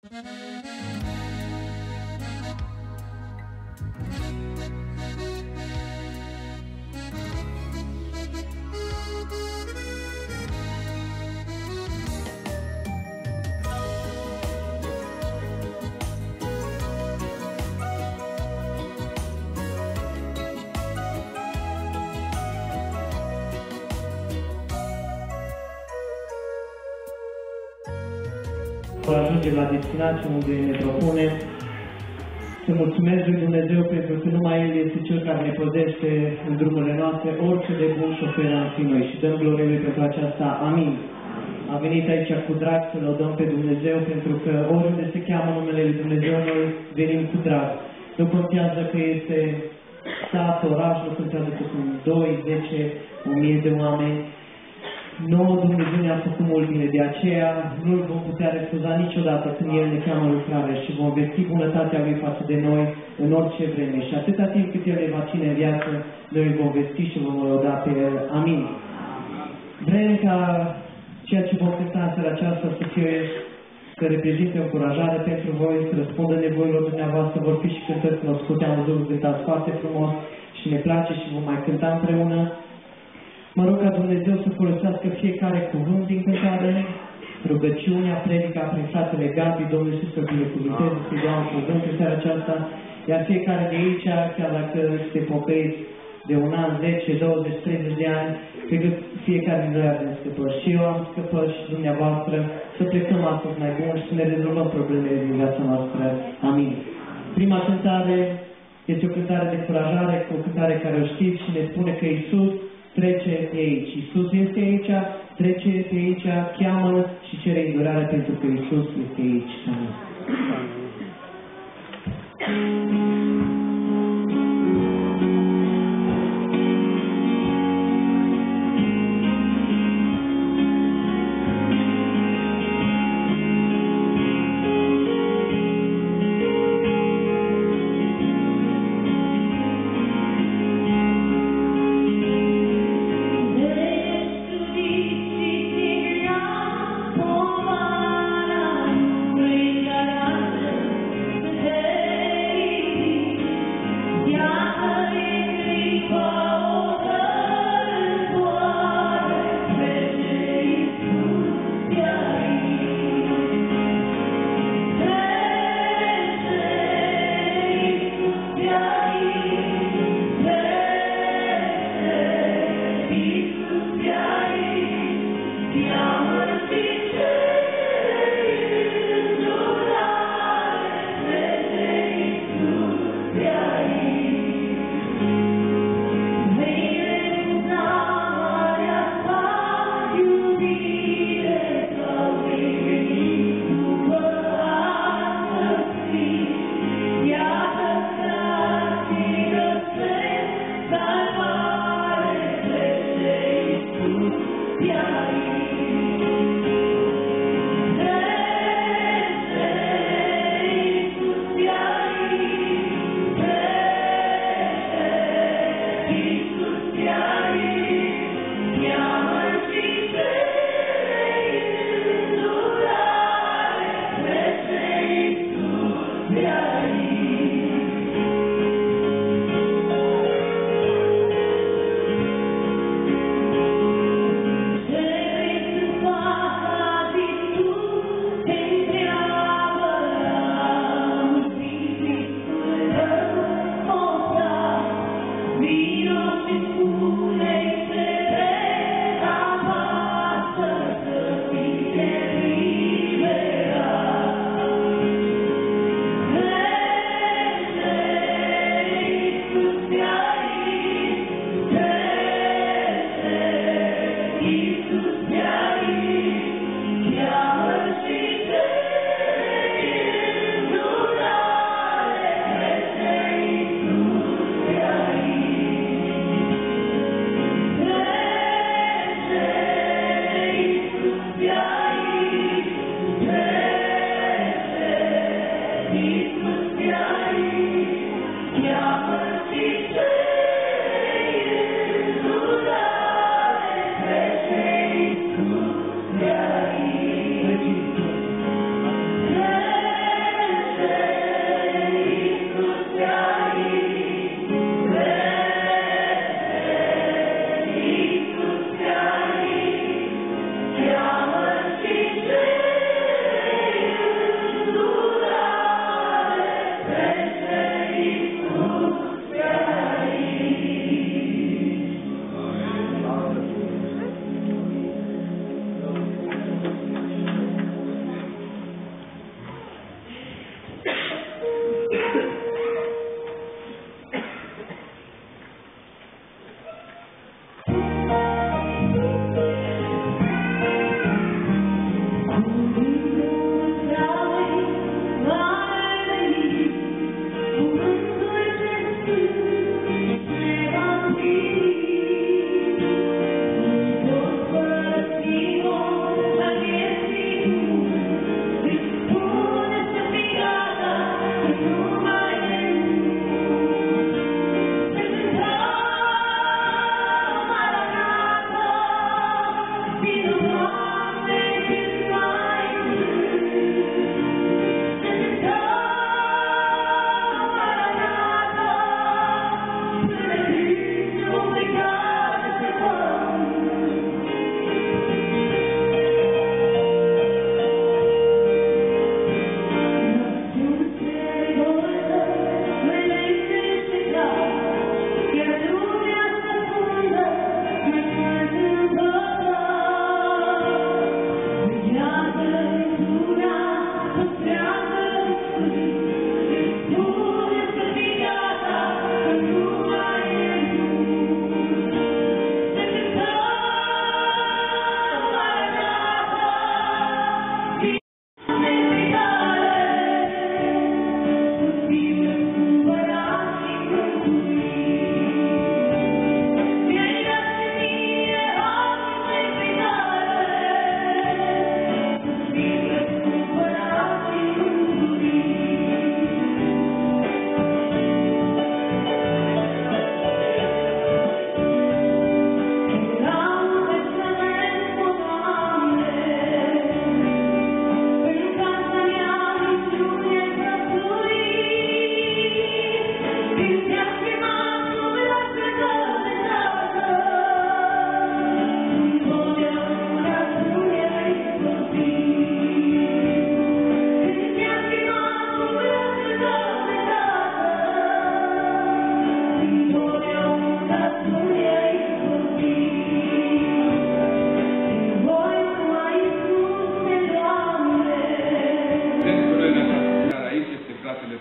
Ajunge la destinație unde ne propune. Să mulțumesc lui Dumnezeu pentru că numai El este Cel care ne păzește în drumurile noastre, orice de bun șofer am fi noi, și dăm glorie Lui pentru aceasta. Amin. A venit aici cu drag să lăudăm pe Dumnezeu, pentru că oriunde se cheamă numele Lui Dumnezeu, noi venim cu drag. Nu contează că este sat, oraș, nu contează că sunt 2, 10, 1000 de oameni. Nouă Dumnezeu ne-a făcut mult bine, de aceea nu-L vom putea refuza niciodată când El ne cheamă în lucrare și vom vesti bunătatea Lui față de noi în orice vreme. Și atâta timp cât El ne va ține în viață, noi îl vom vesti și vom lăuda pe El. Amin. Vrem ca ceea ce vom cânta în seara aceasta să fie, să reprezinte o încurajare pentru voi, să răspundă nevoilor dumneavoastră. Vor fi și cântări cunoscute, am văzut că cântați foarte frumos și ne place și vom mai cânta împreună. Mă rog ca Dumnezeu să folosească fiecare cuvânt din cântare, rugăciunea, predica prin fratele Gabi, Domnul Iisus să binecuvânteze, să-i dea un cuvânt în seara aceasta, iar fiecare de aici, chiar dacă este pocăit de un an, 10, 20, 30 de ani, cred că fiecare din noi are scăpări. Și eu am scăpări și dumneavoastră, să plecăm astăzi mai bun și să ne rezolvăm problemele din viața noastră. Amin. Prima cântare este o cântare de încurajare, o cântare care o știți și ne spune că Iisus trece pe aici. Iisus este aici, trece pe aici, cheamă și cere îndurare pentru că Iisus este aici. Amin.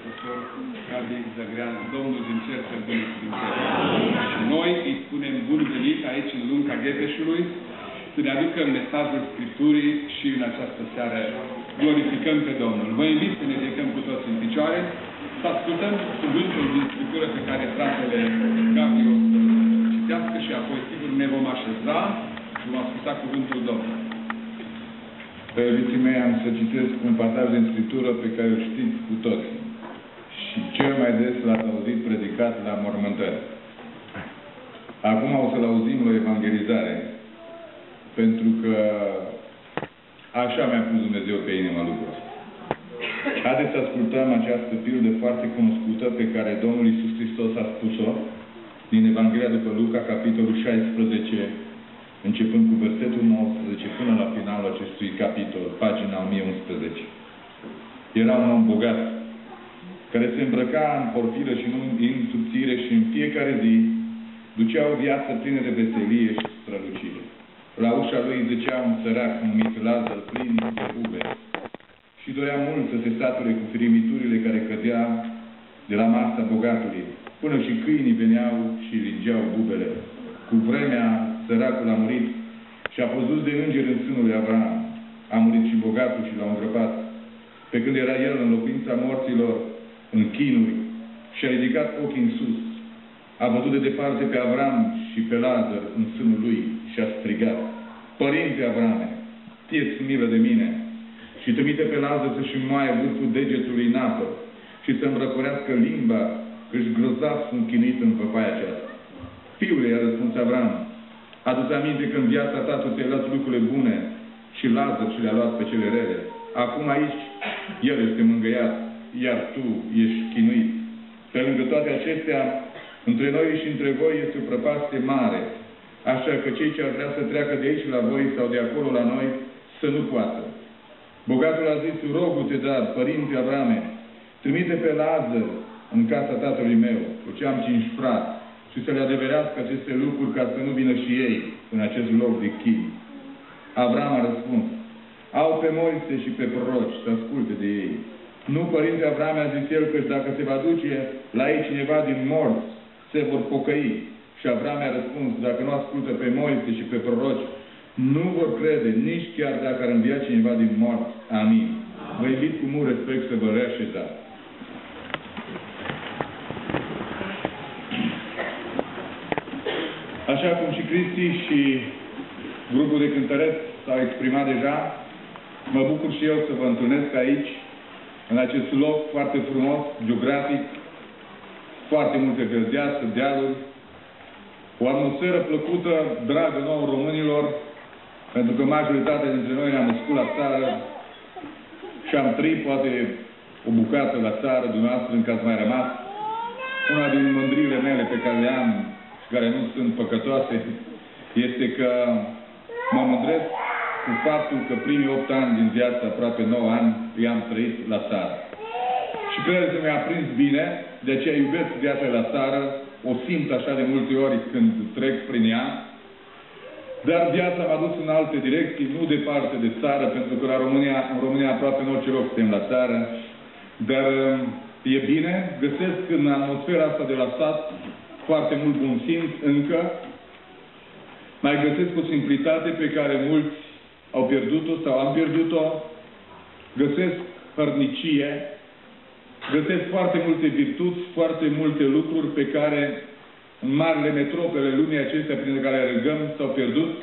profesor Gabi Zagrean, Domnul din cer să-l binecuvânteze. Și noi îi spunem bun venit aici în Lunca Gheteșului, să ne aducă mesajul Scripturii și în această seară glorificăm pe Domnul. Vă invit să ne ridicăm cu toți în picioare, să ascultăm cuvântul din Scriptură pe care fratele Gabi o să citească și apoi sigur ne vom așeza și vom asculta cuvântul Domnului. Pe iubiții mei, am să citesc un pasaj din Scriptură pe care îl știți cu toții. Și cel mai des l-ați auzit predicat la mormântări. Acum o să-l auzim la evangelizare, pentru că așa mi-a pus Dumnezeu pe inimă lucrul ăsta. Haideți să ascultăm această pildă foarte cunoscută pe care Domnul Iisus Hristos a spus-o din Evanghelia după Luca, capitolul 16, începând cu versetul 19 până la finalul acestui capitol, pagina 1011. Era un om bogat, care se îmbrăca în porfiră și în subțire și în fiecare zi ducea o viață plină de veselie și strălucire. La ușa lui zicea un sărac numit Lazar, plin de bube, și dorea mult să se sature cu firimiturile care cădea de la masa bogatului, până și câinii veneau și lingeau bubele. Cu vremea, săracul a murit și a fost dus de îngeri în sânul lui Avram. A murit și bogatul și l-au îngropat. Pe când era el în locuința morților, în chinuri, și-a ridicat ochii în sus. A văzut de departe pe Avram și pe Lazar în sânul lui și a strigat: Părinte Avrame, tie-ți milă de mine și trimite pe Lazar să-și înmoaie vârful degetului în apă și să îmbrăcorească limba, căci grozav sunt chinuit în văpaia aceasta. Fiule, i-a răspuns Avram, adu-ți aminte că în viața ta tu ți-ai luat lucrurile bune și Lazar și le-a luat pe cele rele. Acum aici el este mângâiat, iar tu ești chinuit. Pe lângă toate acestea, între noi și între voi este o prăpastie mare, așa că cei ce ar vrea să treacă de aici la voi sau de acolo la noi, să nu poată. Bogatul a zis: rogu-te, dar, părinte Avrame, trimite pe Lazar în casa tatălui meu, căci am 5 frați, și să le adeverească aceste lucruri ca să nu vină și ei în acest loc de chin. Avram a răspuns: au pe Moise și pe proroci, să asculte de ei. Nu, părinte Avram, a zis el, că dacă se va duce la ei cineva din morți, se vor pocăi. Și Avram a răspuns: dacă nu ascultă pe Moise și pe proroci, nu vor crede, nici chiar dacă ar învia cineva din morți. Amin. Vă invit cu mult respect să vă reașezați. Așa cum și Cristi și grupul de cântăreți s-au exprimat deja, mă bucur și eu să vă întâlnesc aici, în acest loc foarte frumos, geografic, foarte multe verdeață, dealuri, o atmosferă plăcută, dragă nouă românilor, pentru că majoritatea dintre noi ne-am născut la țară și am trăit poate o bucată la țară, dumneavoastră încă ați mai rămas. Una din mândriile mele pe care le am, care nu sunt păcătoase, este că mă mândresc cu faptul că primii 8 ani din viața, aproape 9 ani, i-am trăit la țară. Și cred că mi-a prins bine, de aceea iubesc viața la țară, o simt așa de multe ori când trec prin ea, dar viața m-a dus în alte direcții, nu departe de țară, pentru că în România aproape în orice loc suntem la țară, dar e bine, găsesc în atmosfera asta de la sat foarte mult bun simț încă, mai găsesc o simplitate pe care mulți au pierdut-o sau am pierdut-o, găsesc hărnicie, găsesc foarte multe virtuți, foarte multe lucruri pe care în marile metropole lumii acestea prin care alergăm s-au pierdut.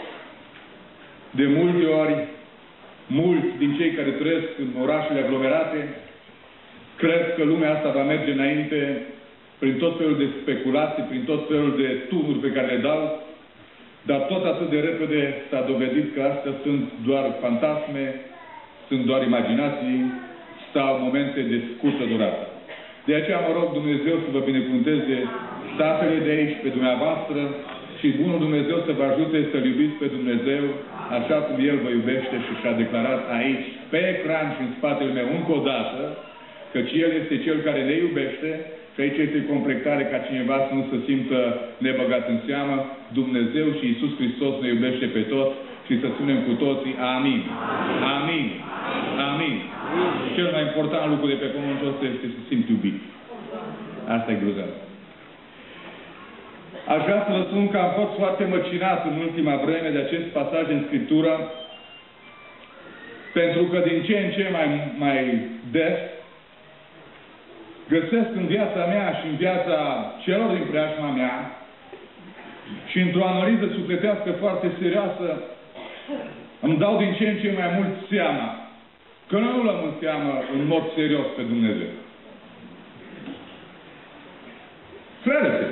De multe ori, mulți din cei care trăiesc în orașele aglomerate cred că lumea asta va merge înainte prin tot felul de speculații, prin tot felul de tunuri pe care le dau, dar tot atât de repede s-a dovedit că astea sunt doar fantasme, sunt doar imaginații sau momente de scurtă durată. De aceea mă rog Dumnezeu să vă binecuvânteze statele de aici, pe dumneavoastră, și bunul Dumnezeu să vă ajute să-L iubiți pe Dumnezeu așa cum El vă iubește și și-a declarat aici, pe ecran și în spatele meu încă o dată, căci El este Cel care ne iubește și aici este completare ca cineva să nu se simtă nebăgat în seamă. Dumnezeu și Iisus Hristos ne iubește pe toți și să spunem cu toții Amin. Amin. Amin. Cel mai important lucru de pe pământul ăsta este să simți iubit. Asta e grozav. Aș vrea să vă spun că am fost foarte măcinat în ultima vreme de acest pasaj în Scriptură, pentru că din ce în ce mai des găsesc în viața mea și în viața celor din preajma mea și într-o analiză sufletească foarte serioasă îmi dau din ce în ce mai mult seama că noi nu luăm în seamă în mod serios pe Dumnezeu. Credeți-mă!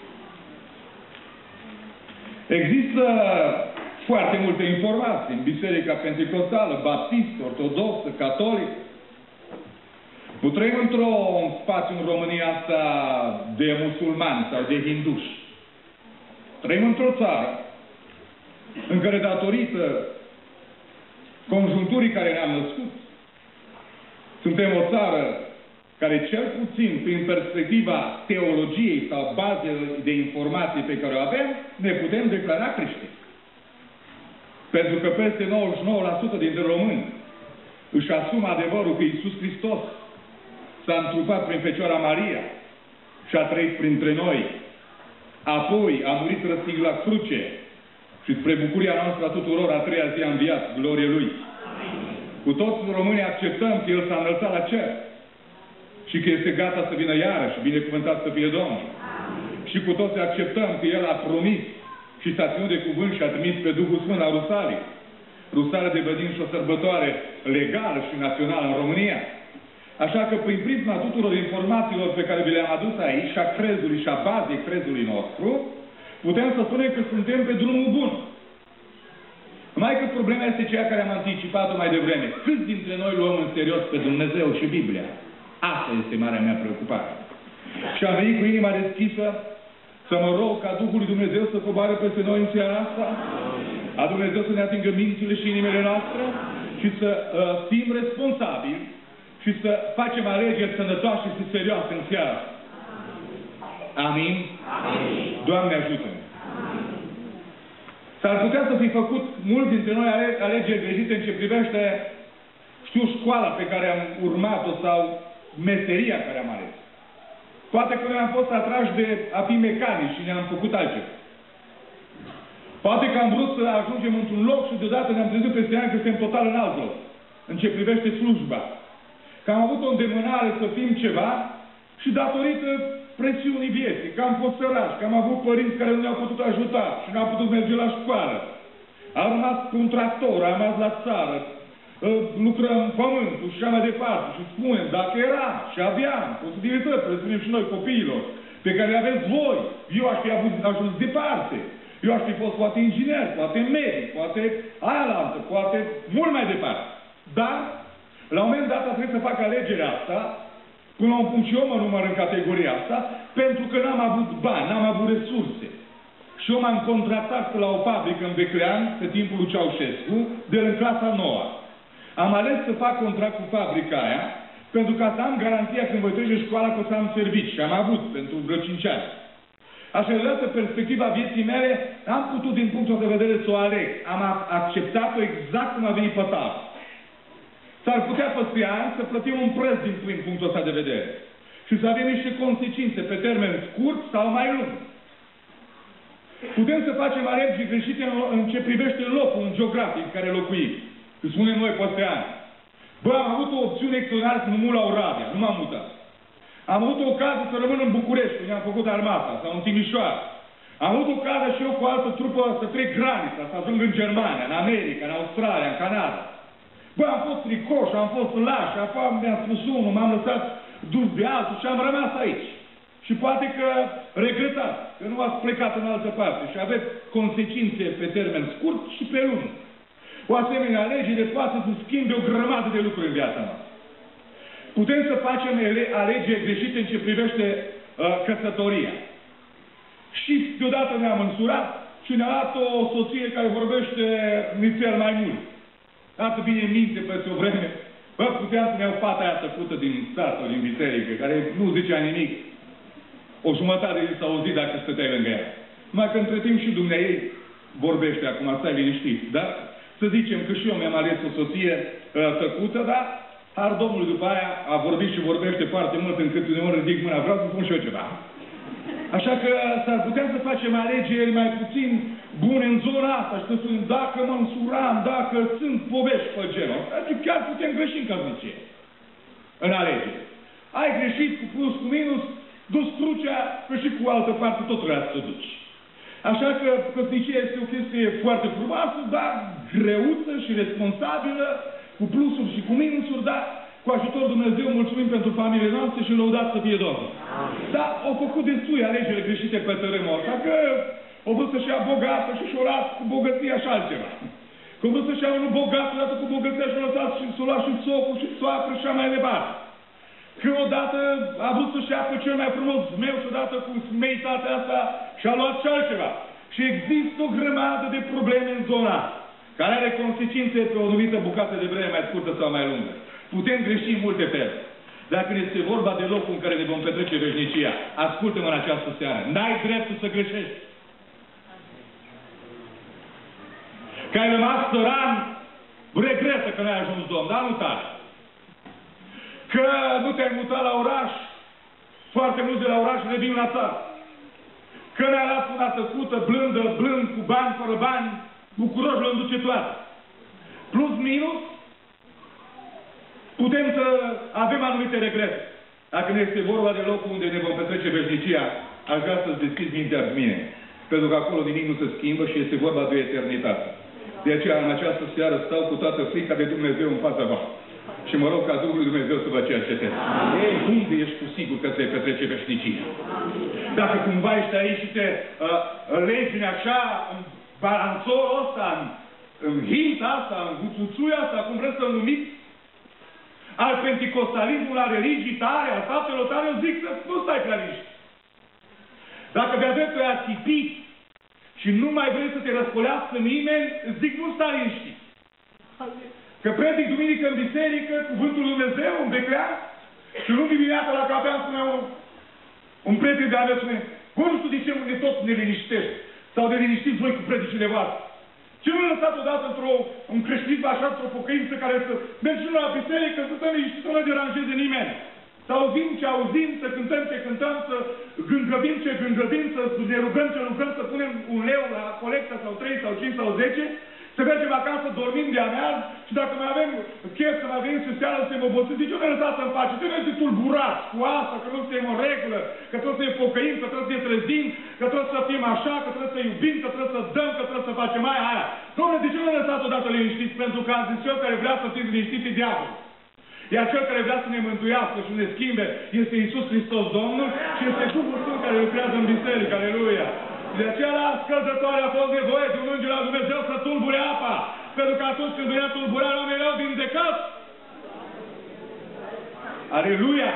Există foarte multe informații în Biserica Pentecostală, Baptistă, Ortodoxă, Catolică. Nu trăim într-un spațiu în România asta de musulmani sau de hinduși. Trăim într-o țară în care, datorită conjuncturii care ne-am născut, suntem o țară care, cel puțin prin perspectiva teologiei sau bazele de informații pe care o avem, ne putem declara creștini. Pentru că peste 99% dintre români își asumă adevărul că Iisus Hristos s-a întrupat prin Fecioara Maria și a trăit printre noi. Apoi a murit răstig la cruce și spre bucuria noastră a tuturor, a treia zi a înviat, glorie Lui. Cu toți românii acceptăm că El s-a înălțat la cer și că este gata să vină iarăși, binecuvântat să fie Domnul. Și cu toți acceptăm că El a promis și s-a ținut de cuvânt și a trimis pe Duhul Sfânt la Rusalii. Rusalii de Bădin și o sărbătoare legală și națională în România. Așa că prin prisma tuturor informațiilor pe care vi le-am adus aici, și a crezului și a bazei crezului nostru, putem să spunem că suntem pe drumul bun. Numai că problema este cea care am anticipat-o mai devreme. Câți dintre noi luăm în serios pe Dumnezeu și Biblia? Asta este marea mea preocupare. Și am venit cu inima deschisă să mă rog ca Duhul lui Dumnezeu să coboare peste noi în seara asta, a Dumnezeu să ne atingă mințile și inimile noastre și să fim responsabili și să facem alegeri sănătoase și serioase în seara asta. Amin? Amin. Doamne ajută-ne! S-ar putea să fi făcut mulți dintre noi alegeri greșite în ce privește, știu, școala pe care am urmat-o sau meseria care am ales. Poate că noi am fost atrași de a fi mecanici și ne-am făcut altceva. Poate că am vrut să ajungem într-un loc și deodată ne-am trezit peste ani că suntem total în alt loc, în ce privește slujba. Că am avut o îndemânare să fim ceva și datorită presiunii vieții, că am fost sărași, că am avut părinți care nu ne-au putut ajuta și n-au putut merge la școală. Am rămas cu un tractor, am rămas la țară, lucrăm pământul și așa mai departe. Și spunem, dacă era și aveam posibilități, să le spunem și noi copiilor, pe care le aveți voi, eu aș fi ajuns departe. Eu aș fi fost poate inginer, poate medic, poate aia poate mult mai departe. Dar, la un moment dat a trebuit să fac alegerea asta, până la un punct și eu mă număr în categoria asta, pentru că n-am avut bani, n-am avut resurse. Și eu m-am contractat la o fabrică în Beclean, pe timpul lui Ceaușescu, de în clasa 9. Am ales să fac contract cu fabrica aia, pentru ca să am garanția când voi trece școala că o să am servici. Și am avut pentru vreo 5 ani. Așa că, dată perspectiva vieții mele, am putut din punctul de vedere să o aleg. Am acceptat-o exact cum a venit pe tavă. S-ar putea peste ani să plătim un preț din punctul ăsta de vedere. Și să avem niște consecințe pe termen scurt sau mai lung. Putem să facem alegeri greșite în ce privește locul geografic în care locuim. Că spunem noi peste ani. Bă, am avut o opțiune extraordinară să mă mut la Oradea. Nu m-am mutat. Am avut o ocazie să rămân în București, când am făcut armata, sau în Timișoara. Am avut ocazia și eu cu altă trupă să trec granița, să ajung în Germania, în America, în Australia, în Canada. Bă, am fost tricoș, am fost laș, apoi mi-a spus unul, m-am lăsat dus de altul și am rămas aici. Și poate că regretați că nu ați plecat în altă parte și aveți consecințe pe termen scurt și pe lung. O asemenea alegere poate să schimbe o grămadă de lucruri în viața noastră. Putem să facem alegeri greșite în ce privește căsătoria. Și deodată ne-am însurat și ne-a dat o soție care vorbește nițel mai mult. Atât bine minte peste o vreme. Bă, puteam să ne iau fata aia tăcută din sat sau din biserică, care nu zicea nimic. O jumătate de zi s-a auzit dacă stăteai lângă ea. Numai că între timp și dumneavoastră vorbește acum, stai liniștit. Dar să zicem că și eu mi-am ales o soție tăcută, dar har Domnului după aia a vorbit și vorbește foarte mult încât uneori ridic mâna, vreau să spun și eu ceva. Așa că s-ar putea să facem alegeri mai puțin bune în zona asta și să spunem, dacă mă însuram, dacă sunt povești pe genul, adică chiar putem greși în căsnicie. În alegeri. Ai greșit cu plus, cu minus, dus crucea, că și cu altă parte tot trebuie să duci. Așa că căsnicia este o chestie foarte frumoasă, dar greuță și responsabilă, cu plusuri și cu minusuri, dar cu ajutorul Dumnezeu mulțumim pentru familiile noastre și lăudați să fie Domnul. Dar au făcut destui alegeri greșite pe tărâmul ăsta, că au vrut să-și ia bogată și și-o luat cu bogăția și altceva. Că au vrut să-și ia unul bogat, odată cu bogăția și-o lăsat și s-o luat și socul și soacră și așa mai departe. Că odată a vrut să-și ia pe cel mai frumos zmeu și odată cu smeitatea asta și-a luat și altceva. Și există o grămadă de probleme în zona care are consecințe pe o anumită bucată de vreme mai scurtă sau mai lungă. Putem greși în multe feluri. Dacă este vorba de locul în care ne vom petrece veșnicia, ascultă-mă în această seară. N-ai dreptul să greșești. Că ai rămas săran, regretă că n-ai ajuns Domn, dar nu tare. Că nu te-ai mutat la oraș, foarte mulți de la oraș revin la țară. Că ne-ai luat una tăcută, blândă, blând, cu bani, fără bani, bucuroși le înduce toate. Plus, minus, putem să avem anumite regrete. Dacă ne este vorba de locul unde ne vom petrece veșnicia, aș vrea să-ți deschizi mintea cu mine. Pentru că acolo nimic nu se schimbă și este vorba de o eternitate. De aceea, în această seară, stau cu toată frica de Dumnezeu în fața voastră. Și mă rog ca Duhul lui Dumnezeu să vă cerceteze. Ei, unde ești tu sigur că ți-ai petrece veșnicia? Dacă cumva ești aici și te legi așa, în balanțorul ăsta, în hinta asta, în guțuțuia asta, cum vreți să-l numiți, al penticostalismului, al religii tare, al faptelor tare, eu zic să nu stai prea liniștit. Dacă de-a dreptul e atipit și nu mai vrei să te răscolească nimeni, zic nu stai liniștit. Că predic duminică în biserică, cuvântul lui Dumnezeu, în beclear, și luni dimineața la cafea îmi spune un prieten de-a mea, spune, bă, nu știu de ce ne tot ne liniștești, sau de liniștiți voi cu predicile voastre. Ce nu lăsat odată un creștin așa, într-o pocăință care să mergem la biserică, să stăm liniștiți, să nu ne deranjeze nimeni. Să auzim ce auzim, să cântăm ce cântăm, să gângăbim ce gângăbim, să ne rugăm ce rugăm, să punem un leu la colectă sau 3 sau 5 sau 10, să mergem acasă, dormim de ameaz și dacă mai avem chef să mai venim și seara să ne obosiți, de ce nu ne lăsați în pace? De ce nu ne tulburați cu asta, că nu suntem în regulă, că trebuie să ne pocăim, că trebuie să ne trezim, că trebuie să fim așa, că trebuie să iubim, că trebuie să dăm, că trebuie să facem aia. Dom'le, de ce nu ne lăsați odată liniștiți? Pentru că am zis cel care vrea să fiți liniștiți e diavolul. Iar cel care vrea să ne mântuiască și ne schimbe este Iisus Hristos Domnul și este Duhul Sfânt care lucrează în biserică. Aleluia! De aceea la scăldătoare a fost nevoie de un înger la Dumnezeu să tulbure apa. Pentru că atunci când venea tulburarea, oamenii erau vindecați. Aleluia!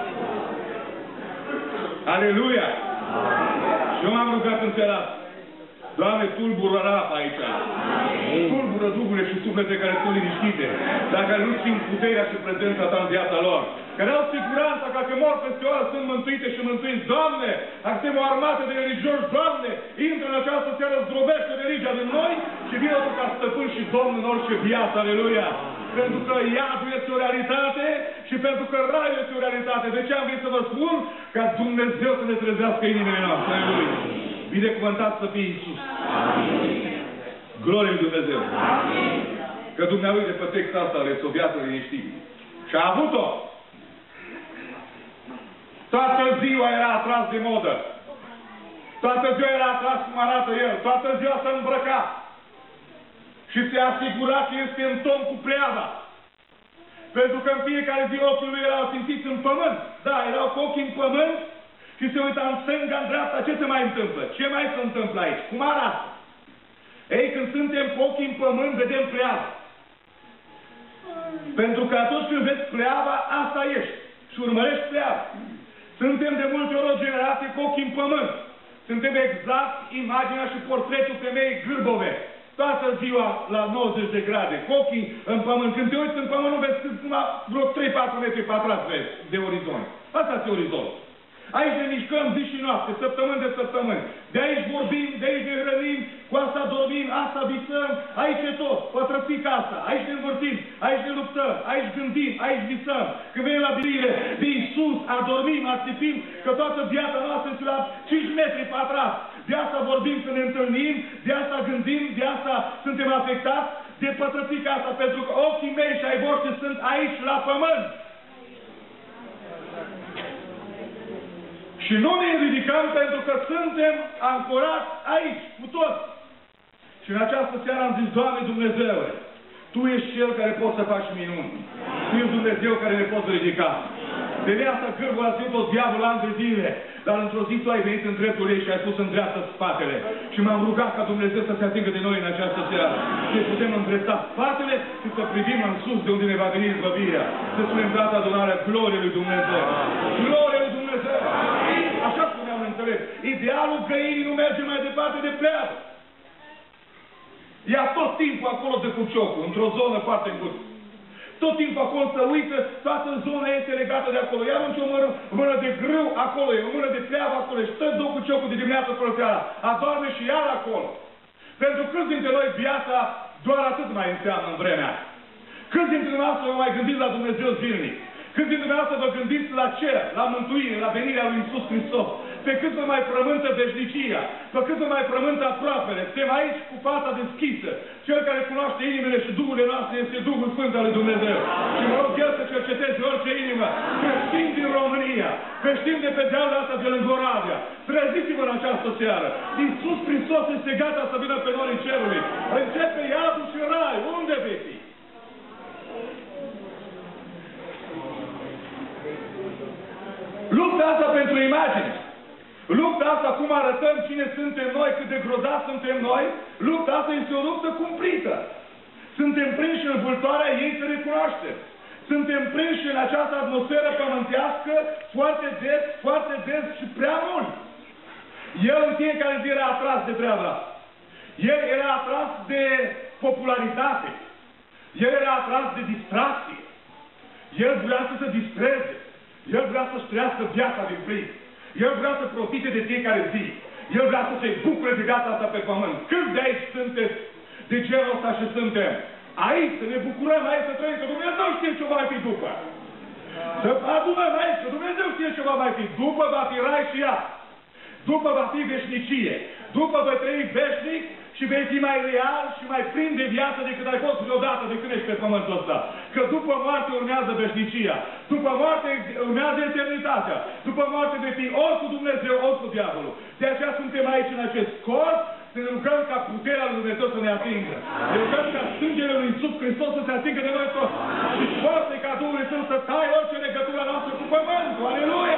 Aleluia! Și eu m-am rugat în seara. Doamne, tulbură apa aici. Tulbură duhurile și suflete care sunt liniștite. Dacă nu simt puterea și prezența ta în viața lor. Care au siguranța că dacă mor peste o oră sunt mântuite și mântuiți. Doamne, dacă suntem o armată de religioși, Doamne, intră în această seară, zdrobește religia din noi și vină Tu ca stăpân și Domn în orice viață. Aleluia! Pentru că iadul este o realitate și pentru că raiul este o realitate. De ce am venit să vă spun? Ca Dumnezeu să ne trezească inimile noastre. Aleluia! Binecuvântat să fie Iisus. Glorie lui Dumnezeu. Amin. Că Dumnezeu de pe textul asta ales o viață liniștită. Și a avut-o. Toată ziua era atras de modă. Toată ziua era atras cum arată el. Toată ziua se îmbrăca. Și se asigura că este în tom cu pleava. Pentru că în fiecare zi ochii lui erau simțiți în pământ. Da, erau cu ochii în pământ și se uita în stânga, în dreapta, ce se mai întâmplă? Ce mai se întâmplă aici? Cum arată? Ei, când suntem cu ochii în pământ, vedem pleava. Pentru că atunci când vezi pleava, asta ești. Și urmărești pleava. Suntem de multe ori o generație cu ochii în pământ. Suntem exact imaginea și portretul femeii gârbove. Toată ziua la 90 de grade, cu ochii în pământ. Când te uiți în pământ, nu vezi numai vreo 3-4 metri pătrați de orizont. Asta este orizontul. Aici ne mișcăm zi și noapte, săptămâni de săptămâni. De aici vorbim, de aici ne hrănim, cu asta dormim, asta visăm, aici e tot, pătrățica asta, aici ne învârtim, aici ne luptăm, aici gândim, aici visăm. Când venim la Biblie de Iisus, adormim, asipim, că toată viața noastră este la 5 metri pătrați. De asta vorbim când ne întâlnim, de asta gândim, de asta suntem afectați, de pătrățica asta, pentru că ochii mei și ai voștri sunt aici la pământ. Și nu ne ridicăm pentru că suntem ancorați aici, cu toți. Și în această seară am zis, Doamne Dumnezeule, Tu ești Cel care poți să faci minuni. Tu ești Dumnezeu care ne poți ridica. De viața gârbul a ținut-o diavolul ani de zile, dar într-o zi Tu ai venit în dreptul ei și ai pus în dreaptă spatele. Și m-am rugat ca Dumnezeu să se atingă de noi în această seară. Să putem îndrepta spatele și să privim în sus de unde ne va veni izbăvirea. Să spunem data adunarea gloriei lui Dumnezeu. Gloria lui Dumnezeu! Așa spuneam în înțeles. Idealul găinii nu merge mai departe de pleabă. Ea tot timpul acolo de cu ciocul, într-o zonă foarte îngustă. Tot timpul acolo se uită, toată zona este legată de acolo. Ea arunce o mână de grâu acolo, e o mână de pleabă acolo. Și stă două cu ciocul de dimineață până seara. Adorme și ea acolo. Pentru câți dintre noi viața doar atât mai înseamnă în vremea aia? Câți dintre noastre vă mai gândiți la Dumnezeu zilnic? Câți dintre noastre vă gândiți la cer, la mântuire, la venirea lui Iisus Hristos? Pe cât vă mai frământă veșnicia, pe cât vă mai frământă aproapele, suntem aici cu fața deschisă. Cel care cunoaște inimile și duhurile noastre este Duhul Sfânt al lui Dumnezeu. Și mă rog El să cerceteze orice inimă, creștini din România, creștini de pe dealul asta de lângă Oradea. Treziți-vă în această seară. Iisus Hristos este gata să vină pe noi în cerului. Începe iadul și rai. Unde vei fi? Lupta asta pentru imagine. Lupta asta, cum arătăm cine suntem noi, cât de grozavi suntem noi, lupta asta este o luptă cumplită. Suntem prinși în vâltoarea ei să recunoaștem. Suntem prinși în această atmosferă pământească foarte des și prea mult. El în fiecare zi era atras de treaba asta. El era atras de popularitate. El era atras de distracție. El vrea să se distreze. El vrea să-și trăiască viața din plin. El vrea să profite de fiecare zi. El vrea să se bucure de viața asta pe pământ. Cât de aici sunteți de genul ăsta și suntem? Aici să ne bucurăm, aici să trăim, că Dumnezeu știe ce va fi după. Să adunăm aici, că Dumnezeu știe ce va mai fi. După va fi rai și iad. După va fi veșnicie. După vei trăi veșnic și vei fi mai real și mai plin de viață decât ai fost vreodată de când ești pe pământul ăsta. Că după moarte urmează veșnicia. După moarte urmează eternitatea. După moarte vei fi ori cu Dumnezeu, ori cu diavolul. De aceea suntem aici în acest corp, să ne rugăm ca puterea lui Dumnezeu să ne atingă. Ne rugăm ca sângele lui Iisus Hristos să se atingă de noi toți. Și foarte ca Duhul Sfânt să tai orice legătură noastră cu pământul. Aleluia!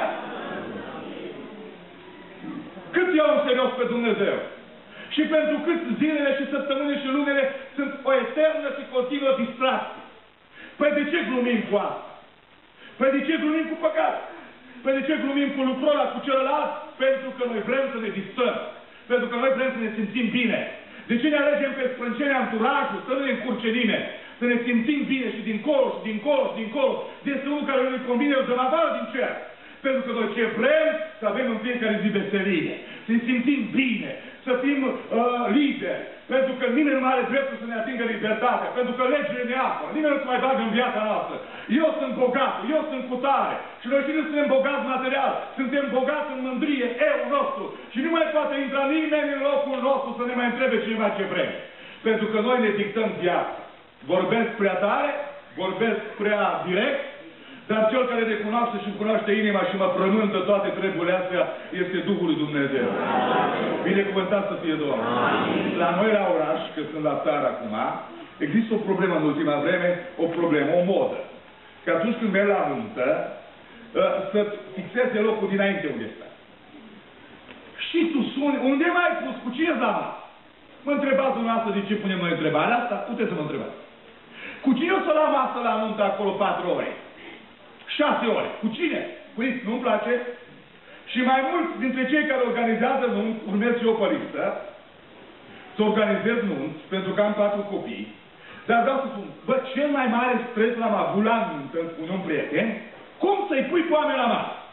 Cât iau în serios pe Dumnezeu? Și pentru cât zilele și săptămânile și lunile sunt o eternă și continuă distracție. Păi de ce glumim cu asta? Păi de ce glumim cu păcat? Păi de ce glumim cu lucrul ăla, cu celălalt? Pentru că noi vrem să ne distrăm. Pentru că noi vrem să ne simțim bine. De ce ne alegem pe sprâncenea anturajul, să nu ne încurce nimeni? Să ne simțim bine și dincolo, și dincolo, și dincolo. Este unul care nu-i convine, o dăm afară din cer. Pentru că noi ce vrem? Să avem în fiecare zi veselie. Să ne simțim bine. Să fim liberi. Pentru că nimeni nu are dreptul să ne atingă libertatea. Pentru că legile ne apără. Nimeni nu se mai bagă în viața noastră. Eu sunt bogat. Eu sunt cu tare. Și noi și nu suntem bogați material. Suntem bogați în mândrie. Eu nostru. Și nu mai poate intra nimeni în locul nostru să ne mai întrebe cineva ce vrem. Pentru că noi ne dictăm viața. Vorbesc prea tare. Vorbesc prea direct. Dar cel care ne cunoaște și îmi cunoaște inima și mă frământă toate treburile astea este Duhul lui Dumnezeu. Binecuvântat să fie Domnul. La noi la oraș, că sunt la țară acum, există o problemă în ultima vreme, o modă. Că atunci când mergi la nuntă, să-ți fixeze locul dinainte unde stai. Și tu suni, unde mai pus? Cu cine ești la masă? Mă întrebați dumneavoastră de ce punem noi întrebarea asta? Puteți să mă întrebați. Cu cine o să la masă la nuntă acolo 4 ore? 6 ore. Cu cine? Cu ei nu-mi place. Și mai mulți dintre cei care organizează nunți, urmez și eu pe listă, să organizez nunți, pentru că am 4 copii, dar vreau să spun, bă, cel mai mare stres l-am avut la nuntă, îmi spune un prieten, cum să-i pui pe oameni la masă?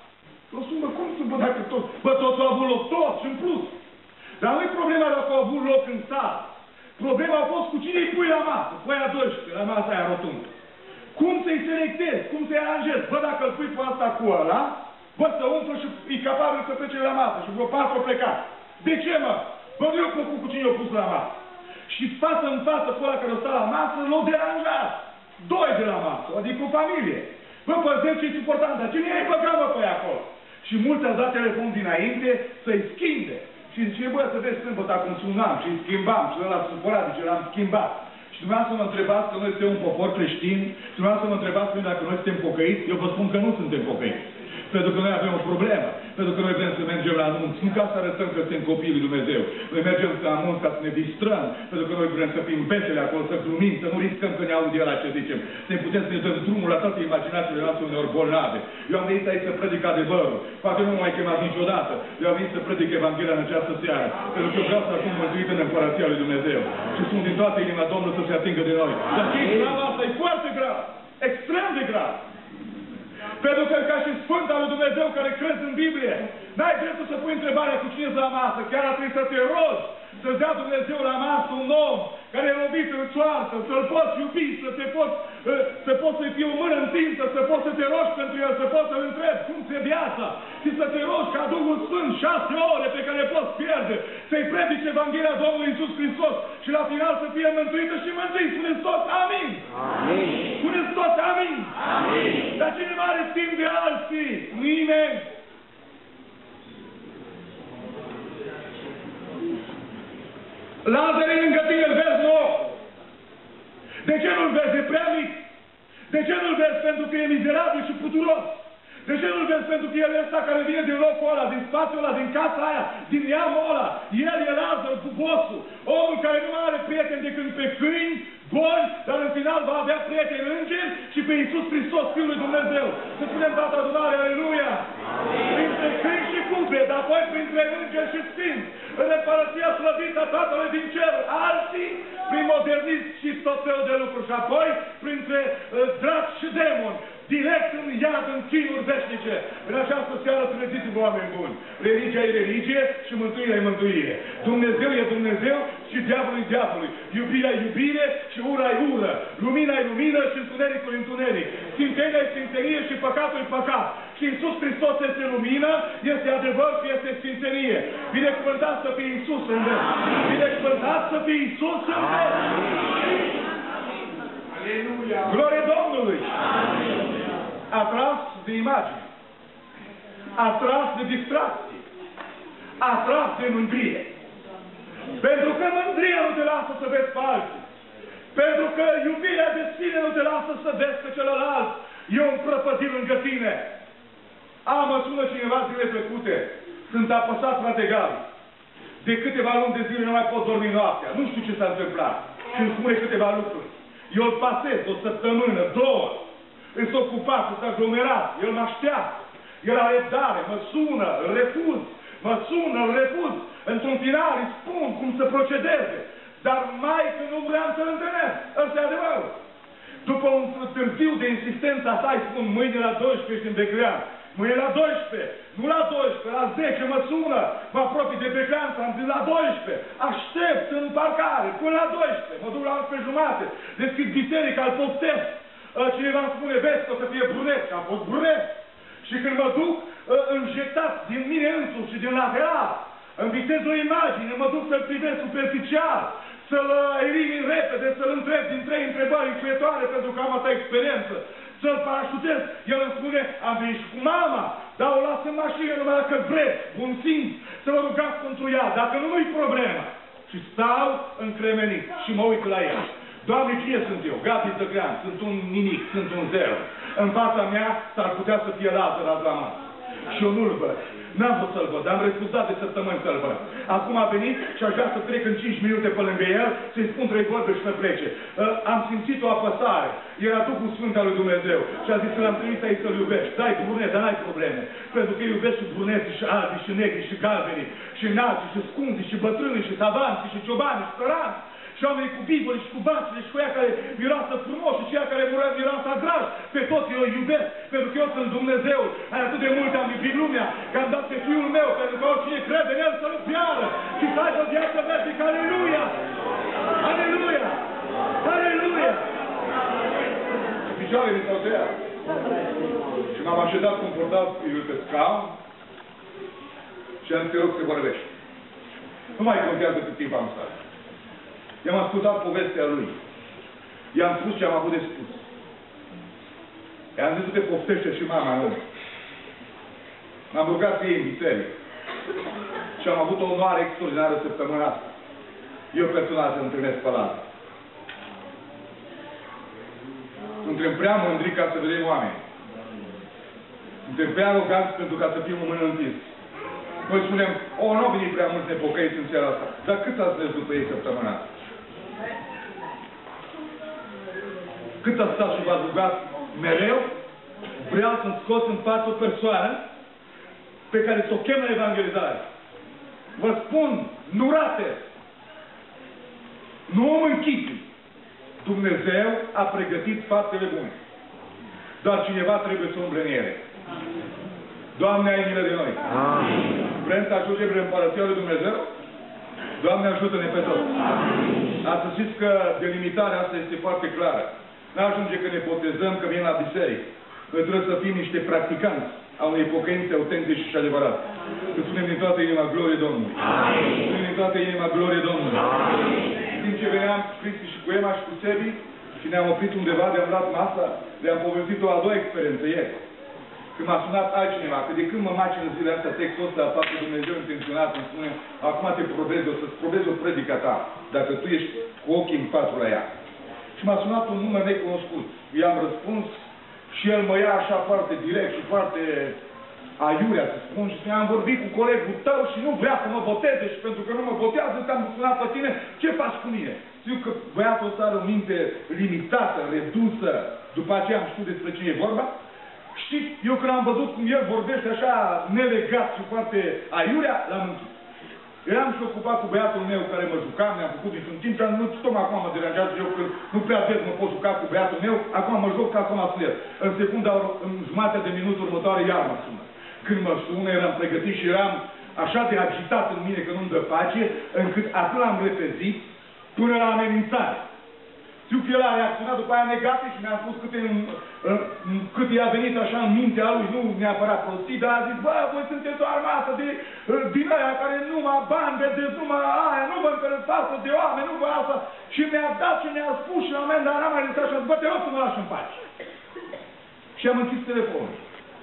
O sumă, cum să vă dacă tot? Bă, totul a avut loc, tot și în plus. Dar nu e problema dacă a avut loc în sat. Problema a fost cu cine îi pui la masă, cu aia 12, la masa aia rotundă. Cum să-i selectezi, cum să-i aranjezi? Bă, dacă îl pui pe asta cu ăla, bă, să umflă și e capabil să plece la masă și vreo 4 au plecat. De ce, mă? Bă, nu i-a plăcut cu cine i-a pus la masă. Și față în față cu ăla care o sta la masă, l-au deranjat. 2 de la masă, adică o familie. Bă, pe 10 e important, dar cine i-ai băgat, bă, pe aia acolo? Și mulți au dat telefon dinainte să-i schimbe. Și zice, bă, să vezi sâmbătă cum sunam și îi schimbam și ăla supărat, zice, l-am schimbat. Și dumneavoastră mă întrebați că noi suntem un popor creștin, și dumneavoastră mă întrebați dacă noi suntem pocăiți, eu vă spun că nu suntem pocăiți. Pentru că noi avem o problemă, pentru că noi vrem să mergem la anunț, nu ca să arătăm că suntem copiii lui Dumnezeu. Noi mergem la anunț ca să ne distrăm, pentru că noi vrem să fim vesele acolo, să glumim, să nu riscăm că ne aude ăla ce zicem. Să ne putem să ne dăm drumul la toate imaginațiile noastre uneori bolnave. Eu am venit aici să predic adevărul. Poate nu m-am mai chemat niciodată. Eu am venit să predic Evanghelia în această seară. Pentru că vreau să ajung mântuit în Împărăția lui Dumnezeu. Și sunt din toată inima Domnul să se atingă de noi. Dar ce e grav, asta e foarte grav. Extrem de grav. Pentru că ca și Sfânt al lui Dumnezeu care crezi în Biblie, n-ai dreptul să pui întrebarea cu cine la masă, chiar ar trebui să te rogi, să-ți dea Dumnezeu la masă un om care e robit în soartă, să-l poți iubi, să poți să-i fie o mână întinsă, să poți să te rogi pentru el, să poți să-l întrebi cum se viața și să te rogi ca Duhul Sfânt 6 ore pe care le poți pierde, să-i predici Evanghelia Domnului Iisus Hristos și la final să fie mântuită și mântuit. Spuneți toți amin! Amin! Spuneți toți amin! Amin! Dar cine mai are timp de alții? Nimeni! Lazare lângă tine, îl vezi nou. De ce nu-l vezi? E prea mic. De ce nu-l vezi? Pentru că e mizerabil și puturos. De ce nu-l vezi? Pentru că el e ăsta care vine din locul ăla, din spațiul ăla, din casa aia, din neamul ăla. El e Lazar, bubosul. Omul care nu are prieteni decât pe câini, boli, dar în final va avea prieteni îngeri și pe Iisus Hristos, Fiul lui Dumnezeu. Să spunem toată adunarea, aleluia! Printre câini și cupe, dar apoi printre îngeri și sfinți, în împărăția slăvită a Tatălui din cer, alții prin modernism și tot felul de lucruri, și apoi printre draci și demoni, direct în iad, în chinuri veșnice. În această seară treziți-vă, oameni buni. Religia e religie și mântuirea e mântuire. Dumnezeu e Dumnezeu și diavolul e diavolul. Iubirea e iubire și ura e ură. Lumina e lumină și întunericul e întuneric. Sfințenia e sfințenie și păcatul e păcat. Și Iisus Hristos este lumină, este adevăr și este sfințenie. Binecuvântat să fie Iisus în veci. Binecuvântat să fie Iisus în veci. Aleluia! Glorie Domnului! Atras de imagine, atras de distracție, atras de mândrie. Pentru că mândria nu te lasă să vezi pe alții. Pentru că iubirea de sine nu te lasă să vezi pe celălalt. E un prăpădit lângă tine. Mă sună cineva zile trecute. Sunt apăsat, frate Gabi. De câteva luni de zile nu mai pot dormi noaptea. Nu știu ce s-a întâmplat. Și îmi spune câteva lucruri. Eu îl pasez o săptămână, 2. Îl s-a ocupat, s-a aglomerat, el mă așteaptă, el are răbdare, mă sună, îl refuz, mă sună, îl refuz. Într-un final îi spun cum să procedeze, dar mai că nu vreau să-l întâlnesc. Ăsta e adevărul. După un târziu de insistența sa, îi spun mâine la 12 ești în Beclean. Mâine la 12, nu la 12, la 10 mă sună, mă apropii de Beclean, am zis la 12, aștept în parcare, până la 12, mă duc la 11:30, deschid biserica, îl poftesc. Cineva îmi spune, vezi că o să fie brunet, și a fost brunet. Și când mă duc, înjectat din mine însuși și din lateral, îmi visez o imagine, mă duc să-l privesc superficial, să-l elimin repede, să-l întreb din 3 întrebări intuitoare, pentru că am atâta experiență, să-l parașutez. El îmi spune, am venit și cu mama, dar o las în mașină numai dacă vreți, bun simț, să vă rugați pentru ea, dacă nu-i problemă. Și stau încremenit și mă uit la el. Doamne, cine sunt eu? Gabi Zăgrean, sunt un nimic, sunt un zero. În fața mea s-ar putea să fie Lazar azi la masă. Și eu nu-l văd. N-am vrut să-l văd, am refuzat de săptămâni să-l văd. Acum a venit și aș vrea să trec în 5 minute pe lângă el, să-i spun 3 vorbe și să plece. Am simțit o apăsare. Era Duhul Sfânt al lui Dumnezeu. Și a zis că l-am trimis aici să-l iubești. Dai brunet, dar n-ai probleme. Pentru că iubești și bruneții, și albii, și negri, și galbenii, și înalții, și scunzi, și bătrânii, și savanții, și ciobanii, și săranți. și oamenii cu bibole și cu bațile și cu ea care miroasă frumos și ceea care miroasă agraj. Pe toți eu îi iubesc, pentru că eu sunt Dumnezeu. Ai atât de mult am iubit lumea, că am dat pe Fiul meu, pentru că oricine crede în El să nu piară, și să aibă viață veșnică. Aleluia! Aleluia! Aleluia! Picioarele mi s-au tăiat. Și m-am așezat confortabil pe scaun și am zis, te rog să vorbești. Nu mai contează cât timp am stat. I-am ascultat povestea lui. I-am spus ce am avut de spus. I-am zis, te poftește și mama lui. M-am rugat pe ei în biserică. Și am avut o onoare extraordinară săptămâna asta. Eu personal să întâlnesc pe la. Suntem prea mândri ca să vedem oameni. Suntem prea aroganți pentru ca să fim o mână întins. Noi spunem, nu au venit prea mulți nepocăiți în seara asta. Dar cât ați mers după ei săptămâna asta? Cât ați stat și v-ați rugat mereu? Vreau să-mi scot în față o persoană pe care să o chem la evangelizare. Vă spun, nu rate! Nu om închipi. Dumnezeu a pregătit faptele bune. Dar cineva trebuie să umble în ele. Doamne, ai milă de noi. Amin. Vrem să ajungem în Împărăția lui Dumnezeu? Doamne, ajută-ne pe toți. Ați să știți că delimitarea asta este foarte clară. N-ajunge că ne botezăm, că vin la biserică. Noi trebuie să fim niște practicanți a unei pocăințe autentice și adevărate. Să spunem din toată inima, glorie Domnului. Amin. Spunem din toată inima, glorie Domnului. Amin. În timp ce veneam Cristi și cu Ema și cu Sebi și ne-am oprit undeva, de-am luat masa, le-am povestit o a doua experiență ieri. Când m-a sunat altcineva, că de când mă maci în zilele astea, textul ăsta, poate Dumnezeu intenționat, îmi spune, acum te probezi, o să-ți probezi o predica ta, dacă tu ești cu ochii în patru la ea. Și m-a sunat un număr necunoscut. I-am răspuns și el mă ia așa foarte direct și foarte aiurea, să spun, și am vorbit cu colegul tău și nu vrea să mă boteze și pentru că nu mă botează, te-am sunat pe tine, ce faci cu mine? Știu că băiatul ăsta are o minte limitată, redusă, după aceea am știut despre cine e vorba. Și eu când am văzut cum el vorbește așa nelegat și foarte aiurea, l-am închis. Eram și ocupat cu băiatul meu care mă jucam, ne-am făcut dintr-un timp și am zis, nu, acum mă deranjează eu când nu prea des mă pot juca cu băiatul meu, acum mă joc ca acum sunt el. În secunda, în jumătate de minut următoare, iar mă sună. Când mă sună, eram pregătit și eram așa de agitat în mine că nu-mi dă pace, încât atât l-am repezit până la amenințare. Știu că el a reacționat după aia negativ și mi-a spus cât i-a venit așa în mintea lui, nu neapărat prostii, dar a zis, bă, voi sunteți o armată din aia care numai bani vedeți, numai aia, nu vă interesați de oameni, nu vă asta. Și mi-a dat și mi-a spus și la un moment dat n-am mai lăsat și a zis, bă, te rog să mă lași în pace. Și am închis telefonul.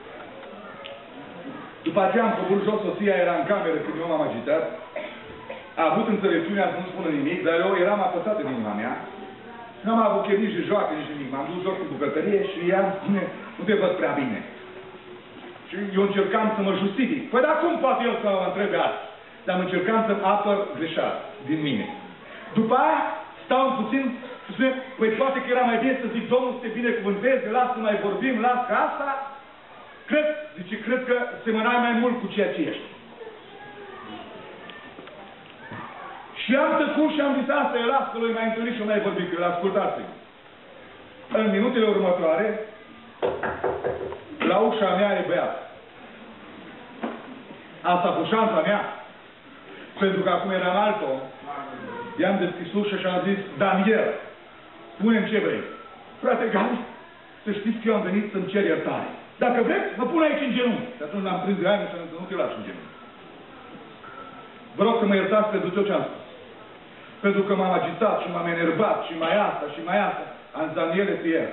După aceea am coborât jos, soția era în cameră când eu m-am agitat. A avut înțelepciunea să nu spună nimic, dar eu eram apăsat în inima mea. N-am avut chef nici de joacă, nici de nimic. M-am dus jos în bucătărie și ea îmi spune, nu te văd prea bine. Și eu încercam să mă justific. Păi dar cum poate eu să mă întrebe asta? Dar încercam să-mi apăr greșeală din mine. După aia, stau puțin și spune, păi poate că era mai bine să zic, Domnul să te binecuvânteze, las să mai vorbim, las că asta. Cred că semănai mai mult cu ceea ce ești. Și am tăcut și am zis, asta e, las că l-ai mai întâlnit și mai vorbit, că l-ascultați. În minutele următoare, la ușa mea e băiat. Asta cu șansa mea. Pentru că acum eram alt om. I-am deschis ușa și am zis, Daniel, spune-mi ce vrei. Frate Gali, să știți că eu am venit să-mi cer iertare. Dacă vreți, mă pun aici în genunchi. Și atunci l-am prins de aia și am zis, nu te lași în genunchi. Vă rog să mă iertați pentru tot ce am spus. Pentru că m-am agitat și m-am enervat și mai asta și mai asta. Am zis, Daniel, este el.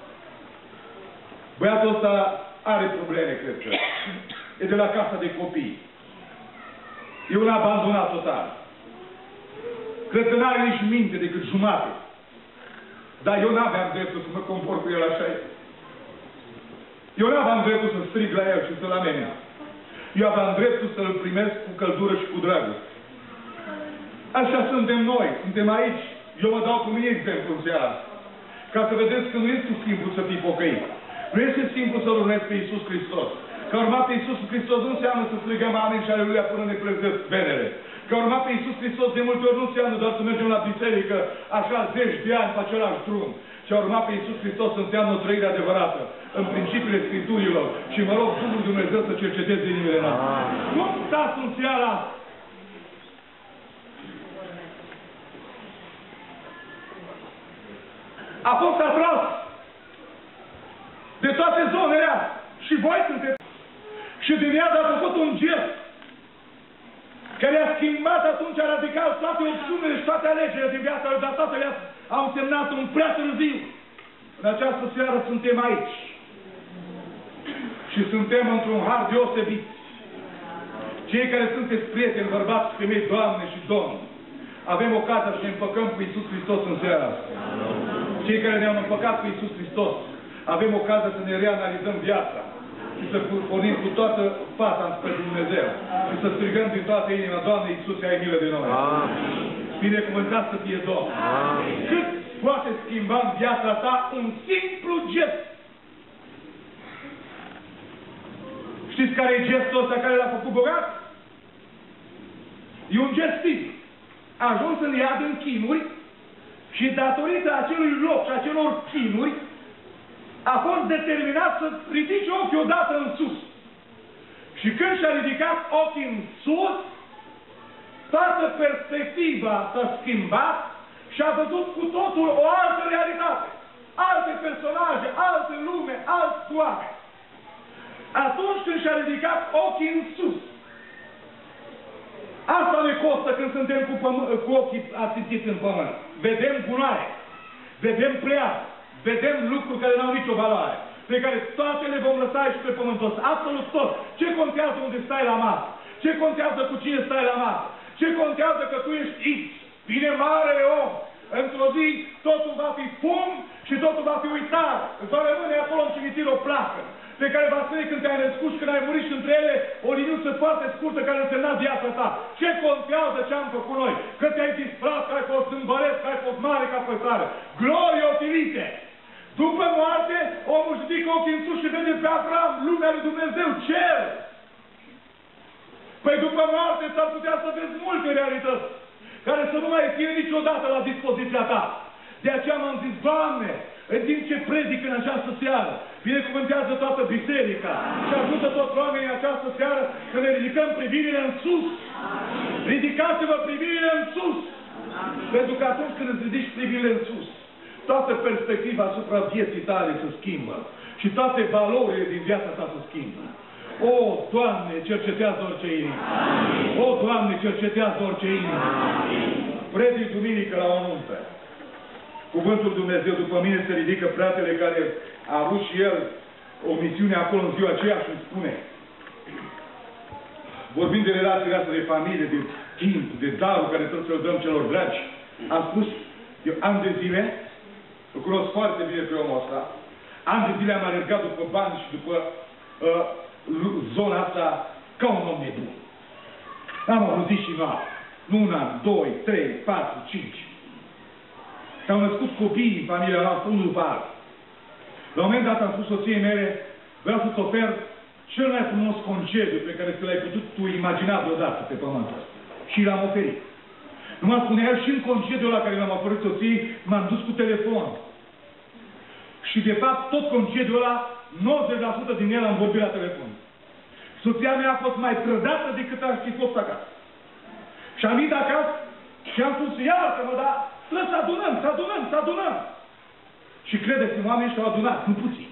Băiatul ăsta are probleme, cred că. E de la casa de copii. E un abandonat total. Cred că n-are nici minte decât jumate. Dar eu n-aveam dreptul să mă comport cu el așa. Eu n-aveam dreptul să strig la el și să-l amenea. Eu aveam dreptul să-l primesc cu căldură și cu dragoste. Așa suntem noi, suntem aici. Eu mă dau cu mine exemplu în seara asta. Ca să vedeți că nu este simplu să fii pocăit. Nu este simplu să-L urmezi pe Iisus Hristos. Că urma pe Iisus Hristos nu înseamnă să strigăm amin și aleluia până ne plezesc venele. Că urma pe Iisus Hristos de multe ori nu înseamnă doar să mergem la biserică așa zeci de ani pe același drum. Și a urma pe Iisus Hristos înseamnă o trăire adevărată în principiile Scripturilor. Și mă rog Duhul Dumnezeu să cerceteze inimile noastre. Cum stați în seara? A fost atras de toate zonele astea. Și voi sunteți. Și din ea a făcut un gest care a schimbat atunci radical toate opțiunile și toate alegerile din viața lui, dar toate au semnat un prea târziu. În această seară suntem aici. Și suntem într-un har deosebit. Cei care sunteți prieteni, bărbați și femei, doamne și domni, avem ocazia să ne împăcăm cu Iisus Hristos în seara asta. Cei care ne-am împăcat cu Iisus Hristos, avem ocazia să ne reanalizăm viața și să pornim cu toată fața înspre Dumnezeu și să strigăm din toată inima, Doamne Iisuse, ai milă de noi. Binecuvântat să fie Domnul. Cât poate schimba în viața ta un simplu gest? Știți care e gestul ăsta care l-a făcut bogat? E un gest fizic. A ajuns în iad în chinuri și datorită acelui loc și acelor chinuri a fost determinat să ridice ochii odată în sus. Și când și-a ridicat ochii în sus, toată perspectiva s-a schimbat și a văzut cu totul o altă realitate. Alte personaje, alte lume, alți oameni. Atunci când și-a ridicat ochii în sus, asta ne costă când suntem cu ochii ațintiți în pământ. Vedem gunoaie, vedem pleacă, vedem lucruri care n-au nicio valoare, pe care toate le vom lăsa și pe pământul ăsta. Absolut tot. Ce contează unde stai la masă? Ce contează cu cine stai la masă? Ce contează că tu ești X? Vine marele om. Într-o zi totul va fi fum și totul va fi uitat. Îți va rămâne acolo în cimitir o placă pe care va scrie când te-ai născut și când ai murit și între ele o liniuță foarte scurtă care însemna viața ta. Ce contează ce am făcut noi? Că te-ai distrat, că ai fost îmbăreț, că ai fost mare ca păsare. Glorie otilite! După moarte, omul își ridică ochii în sus și vede pe Avram, lumea lui Dumnezeu, cer. Păi după moarte s-ar putea să vezi multe realități care să nu mai fie niciodată la dispoziția ta. De aceea m-am zis, Doamne, în timp ce predic în această seară, binecuvântează toată biserica și ajută toți oamenii în această seară să ne ridicăm privirile în sus. Ridicați-vă privirile în sus. Pentru că atunci când îți ridici privirile în sus, toată perspectiva asupra vieții tale se schimbă și toate valorile din viața ta se schimbă. O, Doamne, cercetează orice inimă. O, Doamne, cercetează orice inimă. Predic duminică la o nuntă. Cuvântul Dumnezeu după mine se ridică fratele care a avut și el o misiune acolo în ziua aceea și îmi spune, vorbind de relațiile astea de familie, de timp, de darul care trebuie să-l dăm celor dragi, am spus, eu ani de zile, îl cunosc foarte bine pe omul ăsta, ani de zile am alergat după bani și după zona asta ca un om nebun. Am avut zi și noapte. Nu un an, 2, 3, 4, 5. S-au născut copii în familia noastră, unul după altul. La un moment dat am spus soției mele, vreau să-ți ofer cel mai frumos concediu pe care ți l-ai putut tu imagina vreodată pe pământul ăsta. Și l-am oferit. Numai spunea el și în concediul ăla care l-am oferit soției, m-am dus cu telefon. Și de fapt, tot concediul ăla, 90% din el am vorbit la telefon. Soția mea a fost mai trădată decât aș fi fost acasă. Și am venit acasă și am spus, iartă-mă, dar trebuie să adunăm, să adunăm, să adunăm. Și credeți-mă, oamenii și-au adunat, nu puțin.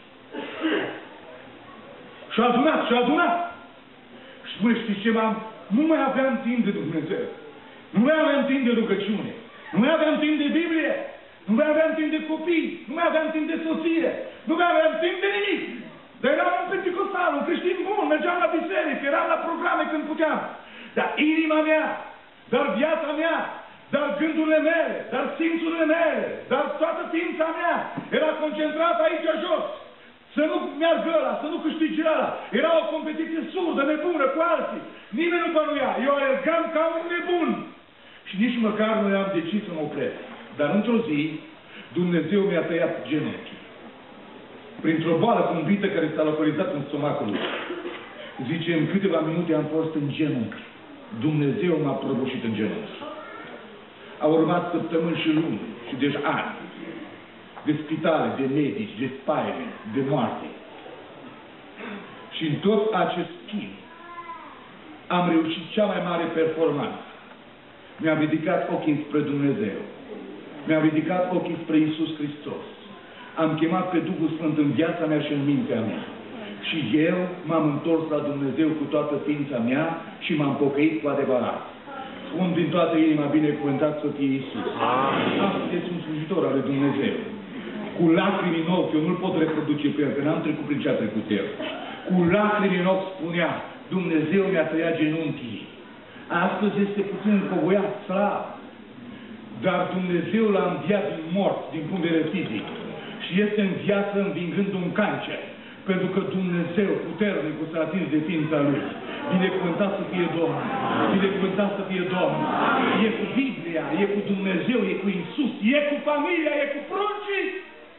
Și-au adunat, și-au adunat. Și spune, știți ce, nu mai aveam timp de Dumnezeu. Nu mai aveam timp de rugăciune. Nu mai aveam timp de Biblie. Nu mai aveam timp de copii. Nu mai aveam timp de soție. Nu mai aveam timp de nimic. Dar eram un penticostal, un creștin bun, mergeam la biserică, eram la programe când puteam. Dar inima mea, dar viața mea, dar gândurile mele, dar simțurile mele, dar toată ființa mea era concentrată aici jos. Să nu meargă ăla, să nu câștige ăla. Era o competiție surdă, nebună, cu alții. Nimeni nu bănuia. Eu alergam ca un nebun. Și nici măcar nu am decis să mă opresc. Dar într-o zi, Dumnezeu mi-a tăiat genunchii. Printr-o boală cumplită care s-a localizat în stomacul lui. Zice, în câteva minute am fost în genunchi. Dumnezeu m-a prăbușit în genunchi. Au urmat săptămâni și luni și deci ani de spitale, de medici, de spaime, de moarte. Și în tot acest timp am reușit cea mai mare performanță. Mi-am ridicat ochii spre Dumnezeu. Mi-am ridicat ochii spre Iisus Hristos. Am chemat pe Duhul Sfânt în viața mea și în mintea mea. Și eu m-am întors la Dumnezeu cu toată ființa mea și m-am pocăit cu adevărat. Spun din toată inima, binecuvântat să fie Iisus. Astăzi sunt slujitor al lui Dumnezeu. Cu lacrimi în ochi, eu nu-l pot reproduce pe el, că n-am trecut prin ce a trecut el. Cu lacrimi în ochi spunea, Dumnezeu mi-a tăiat genunchii. Astăzi este puțin încovoiat, slab. Dar Dumnezeu l-a înviat din mort, din punct de vedere fizic. Și este în viață învingând un cancer. Pentru că Dumnezeu, puternicul, s-a atins de ființa Lui. Binecuvântat să fie Domnul. Binecuvântat să fie Domnul. E cu Biblia, e cu Dumnezeu, e cu Iisus, e cu familia, e cu pruncii.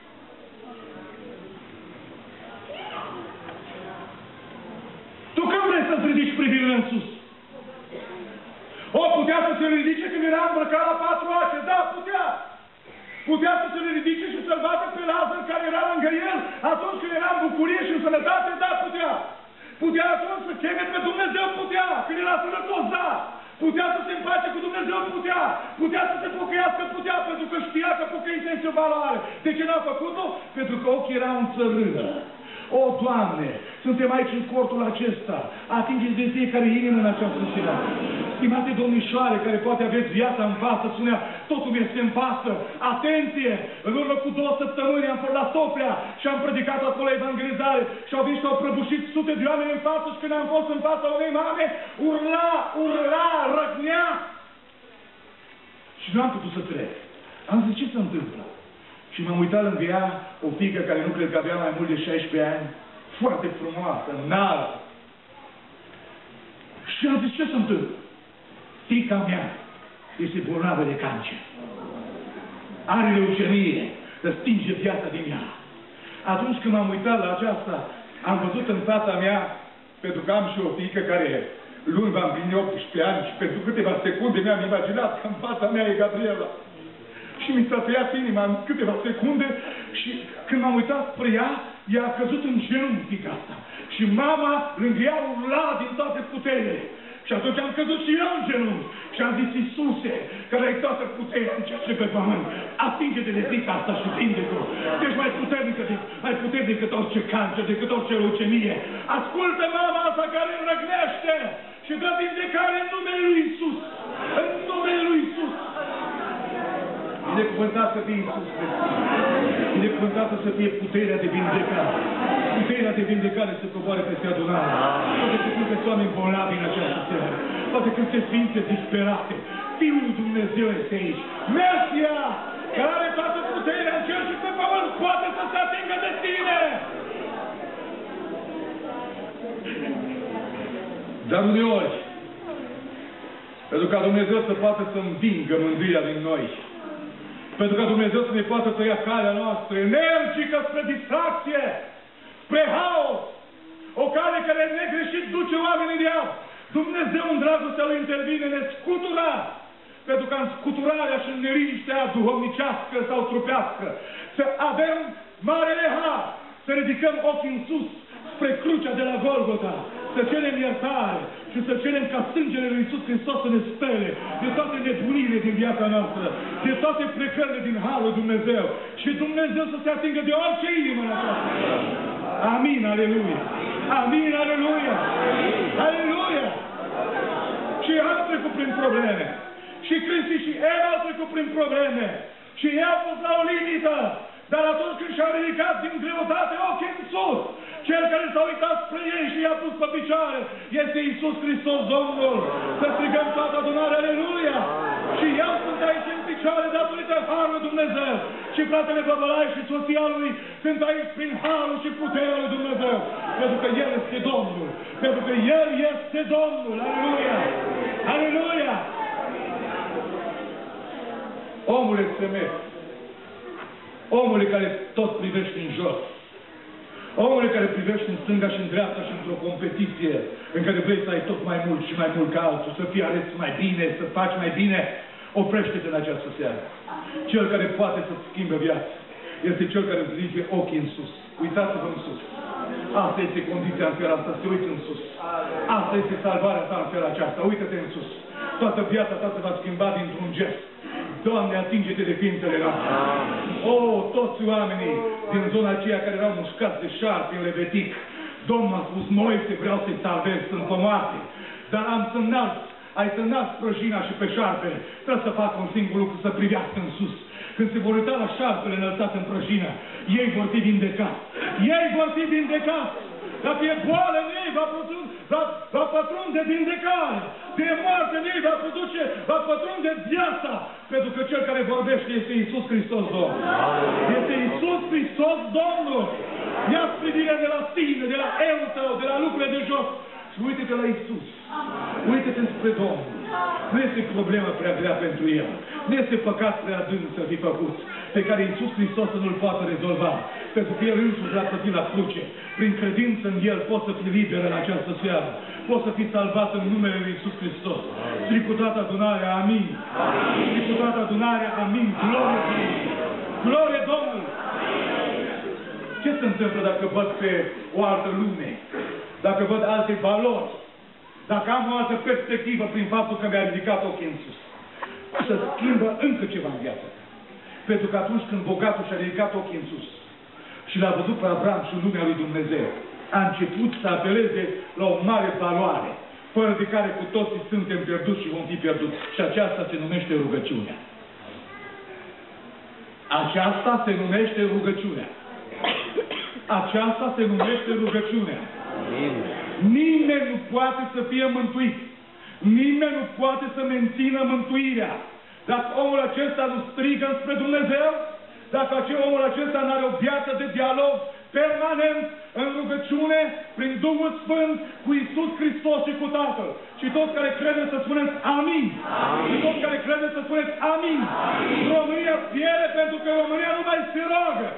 Tu când vrei să-ți ridici privirile în sus? O, putea să se ridice când era îmbrăcat la 4 ace. Da, putea. Putea să se ridice și să-l vadă pe Lazar care era lângă el atunci când era în bucurie și în sănătate. Da, putea. Putea atunci să cheme pe Dumnezeu. Putea. Când era sănătos. Da. Putea să se împace cu Dumnezeu. Putea. Putea să se pocăiască. Putea. Pentru că știa că pocăința este o valoare. De ce n-a făcut-o? Pentru că ochii erau în țărână. O, Doamne, suntem aici în cortul acesta. Atingeți de fiecare inimă în această seară. Stimate domnișoare, care poate aveți viața în față, spunea, totul este în față. Atenție! În urmă cu 2 săptămâni am fost la Sofia și am predicat acolo evangelizare și au venit și au prăbușit sute de oameni în față și când am fost în fața unei mame, urla, răgnea. Și nu am putut să trec. Am zis, ce se întâmplă? Și m-am uitat lângă ea, o fiică care nu cred că avea mai mult de 16 ani, foarte frumoasă, înaltă. Și am zis, ce se întâmplă? Fiica mea este bolnavă de cancer. Are leucemie, să stinge viața din ea. Atunci când m-am uitat la aceasta, am văzut în fața mea, pentru că am și o fiică care luni va împlini 18 ani și pentru câteva secunde mi-am imaginat că în fața mea e Gabriela. Și mi s-a tăiat inima în câteva secunde și când m-am uitat spre ea, ea a căzut în genunchi fiica asta. Și mama lângă ea urla din toate puterile. Și atunci am căzut și eu în genunchi. Și am zis, Iisuse, care ai toată puterea în ceea ce pe pământ, atinge-te de frica asta și vinde-o. Ești mai puternic decât orice cancer, decât orice leucemie. Ascultă mama asta care răgnește și dă vindecare în numele lui Iisus. În numele lui Iisus. Binecuvântat să fie Iisus Hristos. Binecuvântată să fie puterea de vindecare. Puterea de vindecare să coboare peste adunare. Poate că sunteți oameni bolnavi în această seară. Poate că sunteți ființe disperate. Fiul lui Dumnezeu este aici. Mesia, care are toată puterea în cer și pe pământ, poate să se atingă de tine. Dar uneori, pentru ca Dumnezeu să poată să învingă mândria din noi, pentru ca Dumnezeu să ne poată tăia calea noastră energică spre distracție, spre haos, o cale care negreșit duce oamenii de iad. Dumnezeu în dragostea Lui intervine, ne scutura, pentru ca în scuturarea și în neliniștea duhovnicească sau trupească să avem marele har, să ridicăm ochii în sus spre crucea de la Golgota, să cerem iertare și să cerem ca sângele lui Iisus Hristos să ne spele de toate nebunile din viața noastră, de toate plecările din harul Dumnezeu și Dumnezeu să se atingă de orice inimă în această. Amin, aleluia! Amin, aleluia! Aleluia! Și am trecut prin probleme. Și Cristi și Eva au trecut prin probleme. Și ei au fost la o limită. Dar atunci când și-au ridicat din greutate ochii în sus, cel care s-a uitat spre ei și i-a pus pe picioare este Iisus Hristos Domnul. Să strigăm toată adunarea, aleluia! Și eu sunt aici în picioare datorită harului Dumnezeu. Și fratele Băbălaie și soția lui sunt aici prin harul și puterea lui Dumnezeu. Pentru că El este Domnul. Pentru că El este Domnul. Aleluia! Aleluia! Omule țemesc, omule care tot privești în jos, Omule care privești în stânga și în dreapta și într-o competiție în care vrei să ai tot mai mult și mai mult ca altul, să fii ales mai bine, să faci mai bine, oprește-te în această seară. Cel care poate să-ți schimbe viața este cel care îți ridice ochii în sus. Uitați-vă în sus. Asta este condiția în felul asta, să te uiți în sus. Asta este salvarea ta în felul aceasta. Uită-te în sus. Toată viața ta se va schimba dintr-un gest. Doamne, atinge-te de ființele noastre. Toți oamenii din zona aceea care erau mușcați de șarpe în lebetic. Domnul a spus, Moise, vreau să-i salvez, sunt pe moarte. Dar am să înalți, ai să înalți prăjina și pe șarpele. Trebuie să facă un singur lucru, să privească în sus. Când se vor uita la șarpele înălțat în prăjină, ei vor fi vindecați. Ei vor fi vindecați. Dacă e boală în ei, va pătrunde vindecare. De moarte în ei, va pătrunde viața. Pentru că Cel care vorbește este Iisus Hristos Domnul. Este Iisus Hristos Domnul. Ia-ți privirea de la tine, de la eul tău, de la lucrurile de jos. Și uite-te la Iisus. Uite-te spre Domnul. Nu este problemă prea grea pentru El. Nu este păcat prea adânc să fi făcut, pe care Iisus Hristos nu-l poate rezolva. Pentru că El însuși l-a plătit la cruce. Prin credință în El poți să fii liber în această seară. Poți să fii salvat în numele Lui Iisus Hristos. Stric cu toată adunarea, amin. Stric cu toată adunarea, amin. Glorie Domnului. Glorie Domnului. Ce se întâmplă dacă văd pe o altă lume? Dacă văd alte valori? Dacă am o altă perspectivă prin faptul că mi-a ridicat ochii în sus? Să schimbă încă ceva în viața ta. Pentru că atunci când bogatul și-a ridicat ochii în sus și l-a văzut pe Avram și lumea lui Dumnezeu, a început să apeleze la o mare valoare, fără de care cu toții suntem pierduți și vom fi pierduți. Și aceasta se numește rugăciunea. Aceasta se numește rugăciunea. Aceasta se numește rugăciunea. Nimeni nu poate să fie mântuit. Nimeni nu poate să mențină mântuirea. Dacă omul acesta nu strigă spre Dumnezeu, dacă omul acesta nu are o viață de dialog permanent în rugăciune, prin Duhul Sfânt, cu Iisus Hristos și cu Tatăl. Și toți care credeți să spuneți amin. Și toți care credeți să spuneți amin. România pierde pentru că România nu mai se roagă.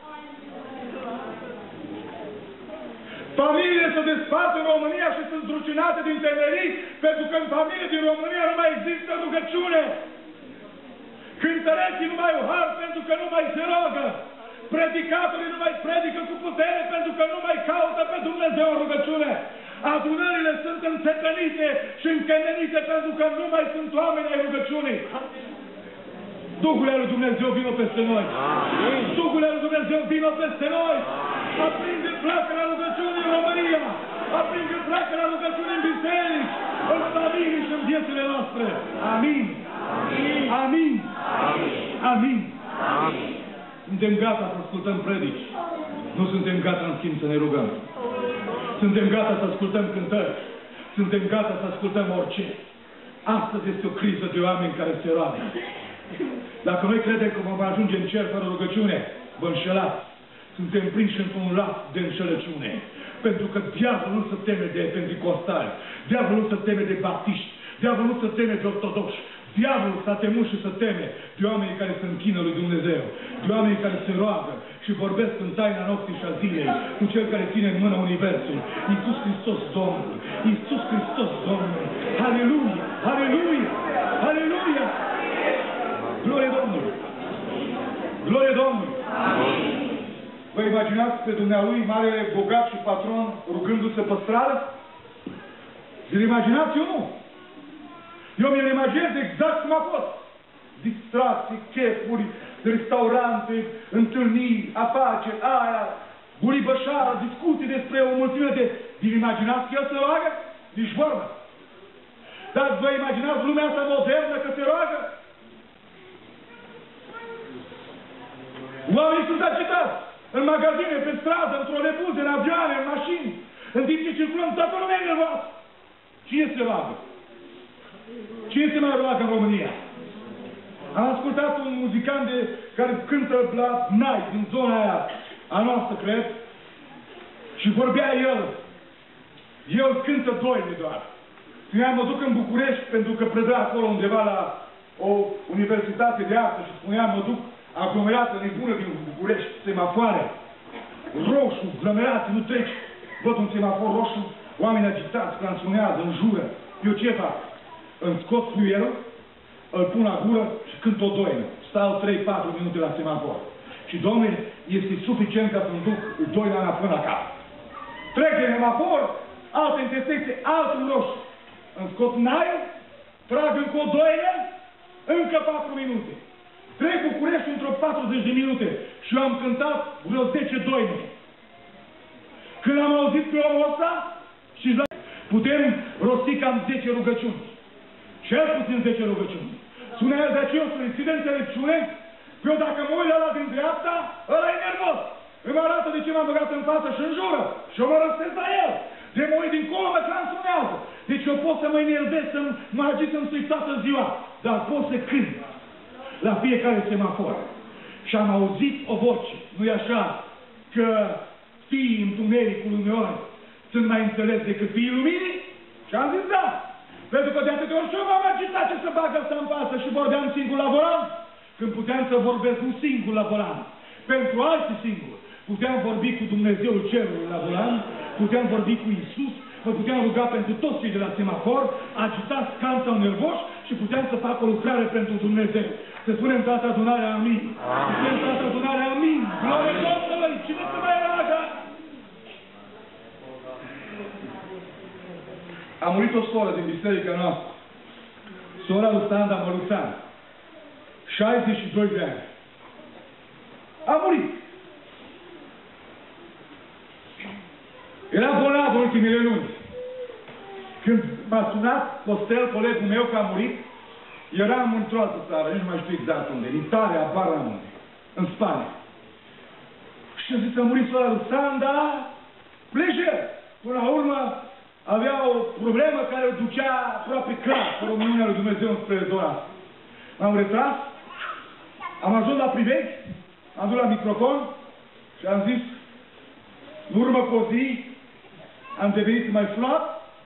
Familiile se despart în România și sunt zdrucinate din temerii, pentru că în familie din România nu mai există rugăciune. Cântăreții nu mai au har pentru că nu mai se rogă. Predicatorii nu mai predică cu putere pentru că nu mai caută pe Dumnezeu în rugăciune. Adunările sunt înțepănite și închemenite pentru că nu mai sunt oameni ai rugăciunii. Duhul lui Dumnezeu vină peste noi. Duhul lui Dumnezeu vină peste noi. Aprinde flacăra rugăciunii în România. Aprinde flacăra rugăciunii în biserici, în familii și în viețile noastre. Amin. Amin. Amin. Amin. Suntem gata să ascultăm predici. Nu suntem gata, în schimb, să ne rugăm. Suntem gata să ascultăm cântări. Suntem gata să ascultăm orice. Astăzi este o criză de oameni care se roagă. Dacă noi credem că vom ajunge în cer fără rugăciune, vă înșelați. Suntem prinși într-un lac de înșelăciune. Pentru că diavolul nu se teme de penticostali, diavolul nu se teme de baptiști, diavolul nu se teme de ortodoxi. Diavolul s-a temut și se teme de oamenii care se închină lui Dumnezeu, de oamenii care se roagă și vorbesc în taina nopții și a zilei cu Cel care ține în mână Universul. Iisus Hristos Domnul! Iisus Hristos Domnul! Aleluia! Aleluia! Aleluia! Glorie Domnului! Glorie Domnului! Vă imaginați pe dumnealui, marele bogat și patron, rugându-se pe stradă? Vi-l imaginați? Eu nu! Eu mi-l imaginez exact cum a fost. Distracții, chefuri, restaurante, întâlniri, afaceri, aia, buribășară, discuții despre o mulțime de... Vi-l imaginați că el se roagă? Nici vorbă. Dar vă imaginați lumea asta modernă că se roagă? Oamenii sunt agitați. În magazine, pe stradă, într-o rebuze, în avioane, în mașini. În timp ce circulăm, toată lumea e nervoasă. Cine se roagă? Cine se mai roagă în România? Am ascultat un muzicant care cântă la Nai, din zona aia, a noastră, cred, și vorbea el. El cântă doile doar. Spunea, mă duc în București, pentru că preda acolo undeva la o universitate de artă și spunea, mă duc aglomerată nebună din București, semafoare. roșu, zlămerați, nu treci. Văd un semafor roșu, oameni agitați, clanțonează, înjură. Eu ce fac? Îmi scot fluierul, îl pun la gură și cânt o doină. Stau 3-4 minute la semafor. Și, domnule, este suficient ca să-mi duc doina mea până la cap. Trec de semafor, altă intersecție, altul roșu. Îmi scot naiul, trag încă o doină, încă 4 minute. Trec București într-o 40 de minute și eu am cântat vreo 10 doine. Când am auzit pe omul ăsta, și putem rosti cam 10 rugăciuni. Cel puțin 10 rugăciuni. Sună el de aceea, să ține înțelepciune, că eu dacă mă uit la din dreapta, ăla e nervos. Îmi arată de ce m-am băgat în față și înjură. Și eu mă răstesc la el. De mă uit dincolo, mă transunează. Deci eu pot să mă enervez, să mă agit, să-mi sui toată ziua. Dar pot să cânt la fiecare semafor. Și am auzit o voce. Nu-i așa că fiii întunericului uneori sunt mai înțeles decât fiii luminii? Și am zis da. Pentru că de atâtea ori și eu m-am agitat ce să bag asta în față și vorbeam singur la volan, când puteam să vorbesc nu singur la volan, pentru alții singuri. Puteam vorbi cu Dumnezeul Cerului la volan, puteam vorbi cu Iisus, mă puteam ruga pentru toți cei de la semafor, agitați, calm sau nervoși și puteam să fac o lucrare pentru Dumnezeu. Să spunem toată adunarea amin. Să spunem toată adunarea amin. Glorie Domnului! Cine se mai roagă? A murit o soră din biserica noastră. Sora lui Standa Măluțan. 62 de ani. A murit. Era bolnav în ultimele luni. Când m-a sunat Costel, colegul meu, că a murit, eram într-o altă țară, nici nu mai știu exact unde, în Italia, abar la unde, în Spania. Și a zis că a murit sora lui Sanda, lejer. Până la urmă, avea o problemă care o ducea aproape clar pe România lui Dumnezeu spre zona. M-am retras, am ajuns la privechi, am dus la microfon și am zis, în urmă cu o zi, am devenit mai slab,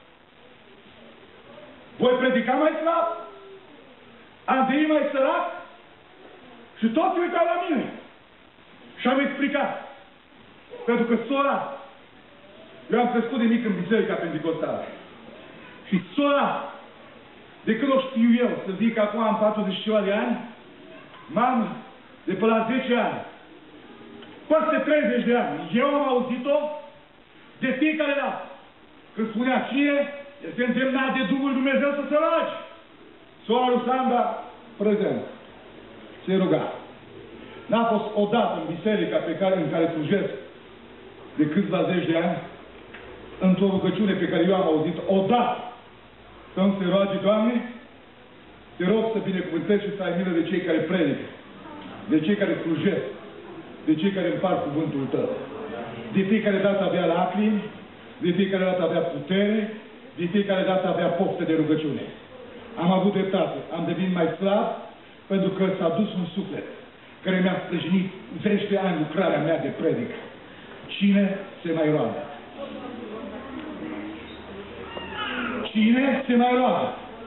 voi predica mai slab, am devenit mai sărac și toți uitau la mine. Și am explicat. Pentru că sora, eu am crescut de mic în biserica pentecostală. Și sora, de când o știu eu, să zic că acum am 40 și ceva de ani, mamă, de pe la 10 ani, peste 30 de ani, eu am auzit-o de fiecare dată. Când spunea cine, este îndemnat de Duhul Dumnezeu să se roage. Sora lui Sanda, prezent, se ruga. N-a fost odată în biserica în care slujesc de câțiva zeci de ani, într-o rugăciune pe care eu am auzit odată, să nu se roage, Doamne, te rog să binecuvântezi și să ai milă de cei care predică, de cei care slujesc, de cei care împart cuvântul Tău. De fiecare dată avea lacrimi, de fiecare dată avea putere, de fiecare dată avea poftă de rugăciune. Am avut dreptate, am devenit mai slab, pentru că s-a dus un suflet care mi-a sprijinit zeci de ani lucrarea mea de predic. Cine se mai roagă? Cine se mai roagă?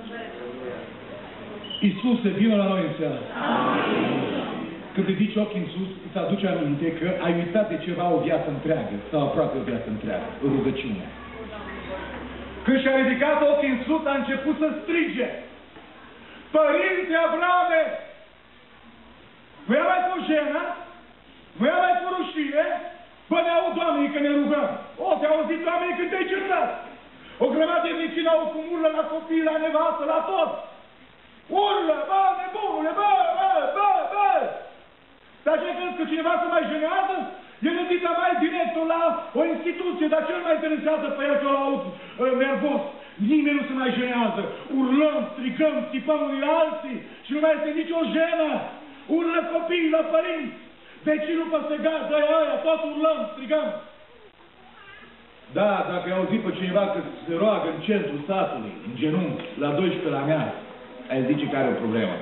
Iisuse, vină la noi în seara. Când ridici ochii în sus, îți aduce aminte că ai uitat de ceva o viață întreagă, sau aproape o viață întreagă, rugăciunea. Când și-a ridicat ochii în sus, a început să strige: Părinte Abrame! Nu ia mai cu jenă, nu ia mai cu rușine, bă, ne aud oamenii că ne rugăm. O, te-au auzit oamenii când te-ai certat. O grămadă de vecini au cum urlă la copii, la nevastă, la tot. Urlă, bă, nebunule, bă, bă, bă, bă! Dar ce crezi că cineva se mai jenează? E gândită mai direct la o instituție, dar cel mai interesează pe el că îl aud nervos. Nimeni nu se mai jenează. Urlăm, strigăm, țipăm unii la alții și nu mai este nicio jenă. Urlă copiii la părinți. Vecinul peste gardă, aia, tot urlăm, strigăm. Da, dacă ai auzit pe cineva că se roagă în centrul satului, în genunchi, la 12 la mea, ai zice că are o problemă.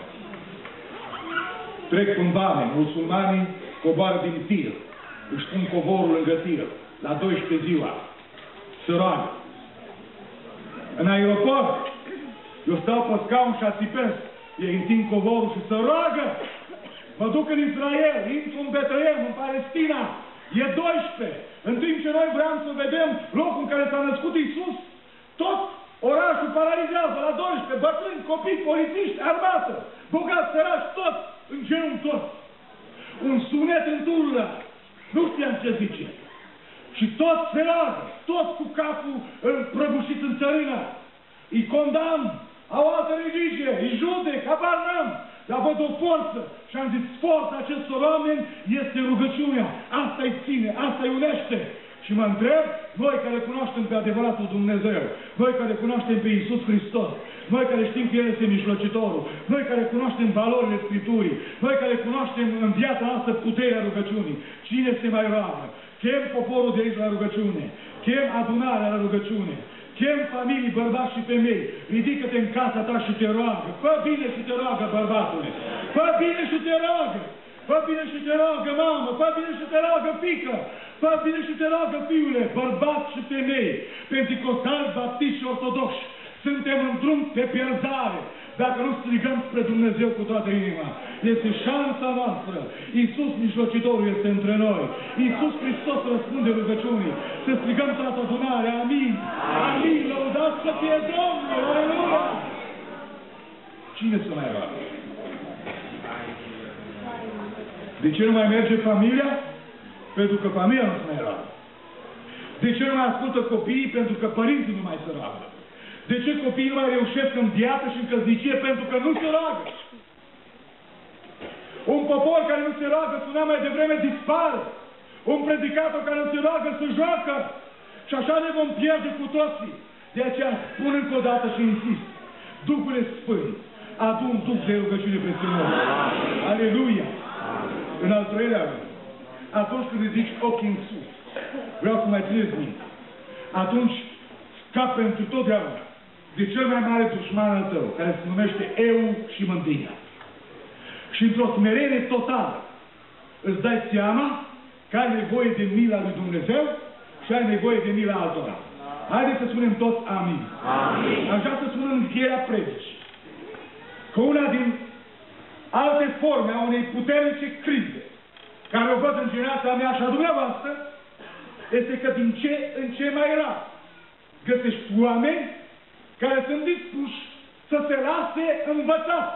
Trec în vame, musulmanii coboară din tir, își pun covorul lângă tir, la 12 ziua, se roagă. În aeroport, eu stau pe scaun și ațipesc, ei întind covorul și se roagă. Mă duc în Israel, intru în Betlehem, în Palestina, e 12. În timp ce noi vreau să vedem locul în care s-a născut Iisus, tot orașul paralizează la 12, bătrâni, copii, polițiști, armată, bogați, săraci, tot, în genul tot. Un sunet în turlă, nu știam ce zice. Și tot se roagă, tot cu capul prăbușit în țărână. Îi condamn, au altă religie, îi judec, habar n-am. Dar văd o forță și am zis, forța acestor oameni este rugăciunea. Asta îi ține, asta îi unește. Și mă întreb, noi care cunoaștem pe adevăratul Dumnezeu, noi care cunoaștem pe Iisus Hristos, noi care știm că El este mijlocitorul, noi care cunoaștem valorile Scripturii, noi care cunoaștem în viața noastră puterea rugăciunii, cine se mai roagă? Chem poporul de aici la rugăciune, chem adunarea la rugăciune, chem familii, bărbați și femei, ridică-te în casa ta și te roagă, fă bine și te roagă, bărbatule, fă bine și te roagă, fă bine și te roagă, mamă, fă bine și te roagă, fiică, fă bine și te roagă, fiule, bărbați și femei, penticostali, baptiști și ortodoxi, suntem în drum de pierzare. Dacă nu strigăm spre Dumnezeu cu toată inima, este șansa noastră. Iisus mijlocitorul este între noi. Iisus Hristos răspunde rugăciunii. Să strigăm toată adunarea. Amin. Amin. Lăudați să fie Domnul. Aleluia. Cine să mai roagă? De ce nu mai merge familia? Pentru că familia nu se mai roagă. De ce nu mai ascultă copiii? Pentru că părinții nu mai se roagă. De ce copiii nu mai reușesc în viață și în căsnicie? Pentru că nu se roagă. Un popor care nu se roagă, spunea mai devreme, dispare. Un predicator care nu se roagă, se joacă. Și așa ne vom pierde cu toții. De aceea spun încă o dată și insist. Duhul Sfânt, adu un duh de rugăciune peste noi. Aleluia! În al treilea rând, atunci când ridici ochii în sus, vreau să mai țineți minte, atunci ca pentru totdeauna de cel mai mare dușman al tău, care se numește eu și mândria. Și într-o smerenie totală îți dai seama că ai nevoie de mila lui Dumnezeu și ai nevoie de mila altora. Haideți să spunem toți amin. Amin. Aș vrea să spun în încheierea predicii că una din alte forme a unei puternice crize care o văd în generația mea și a dumneavoastră este că din ce în ce mai rar găsești oameni care sunt dispuși să se lase învățați.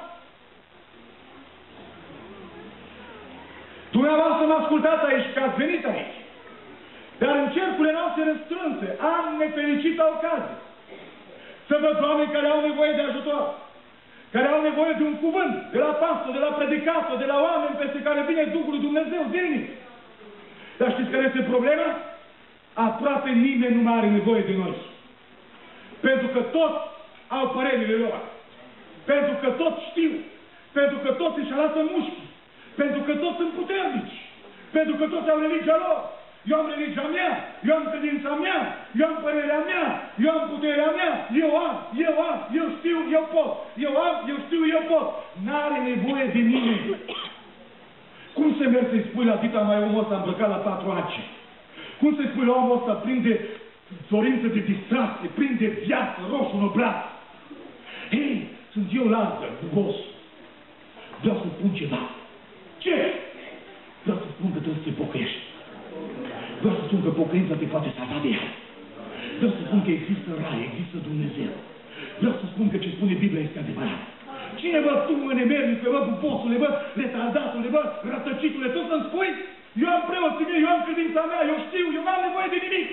Dumneavoastră mă ascultați aici, că ați venit aici. Dar în cercurile noastre restrânse am nefericită ocazie să văd oameni care au nevoie de ajutor, care au nevoie de un cuvânt, de la pastor, de la predicator, de la oameni peste care vine Duhul lui Dumnezeu zilnic. Dar știți care este problema? Aproape nimeni nu mai are nevoie de noi. Pentru că toți au părerile lor. Pentru că toți știu. Pentru că toți își lasă mușchi. Pentru că toți sunt puternici. Pentru că toți au religia lor. Eu am religia mea. Eu am credința mea. Eu am părerea mea. Eu am puterea mea. Eu știu, eu pot. Eu am, eu știu, eu pot. N-are nevoie de nimeni. Cum se merge să-i spui la dita mai omul ăsta îmbrăcat la 4 ace? Cum să-i spui la omul ăsta plin de dorință de distracție, plin de viață, roșu în obraz? Hei, sunt eu Lazar, bugos. Vreau să spun ceva. Ce? Vreau să spun că trebuie să te pocăiești. Vreau să spun că pocăința te face salva de ea. Vreau să spun că există rai, există Dumnezeu. Vreau să spun că ce spune Biblia este adevărat. Cine bă, tu, nemernică, bă, buposule, bă, retardatule, bă, rătăcitule, tu să-mi spui? Eu am preoții mei, eu am credința mea, eu știu, eu n-am nevoie de nimic.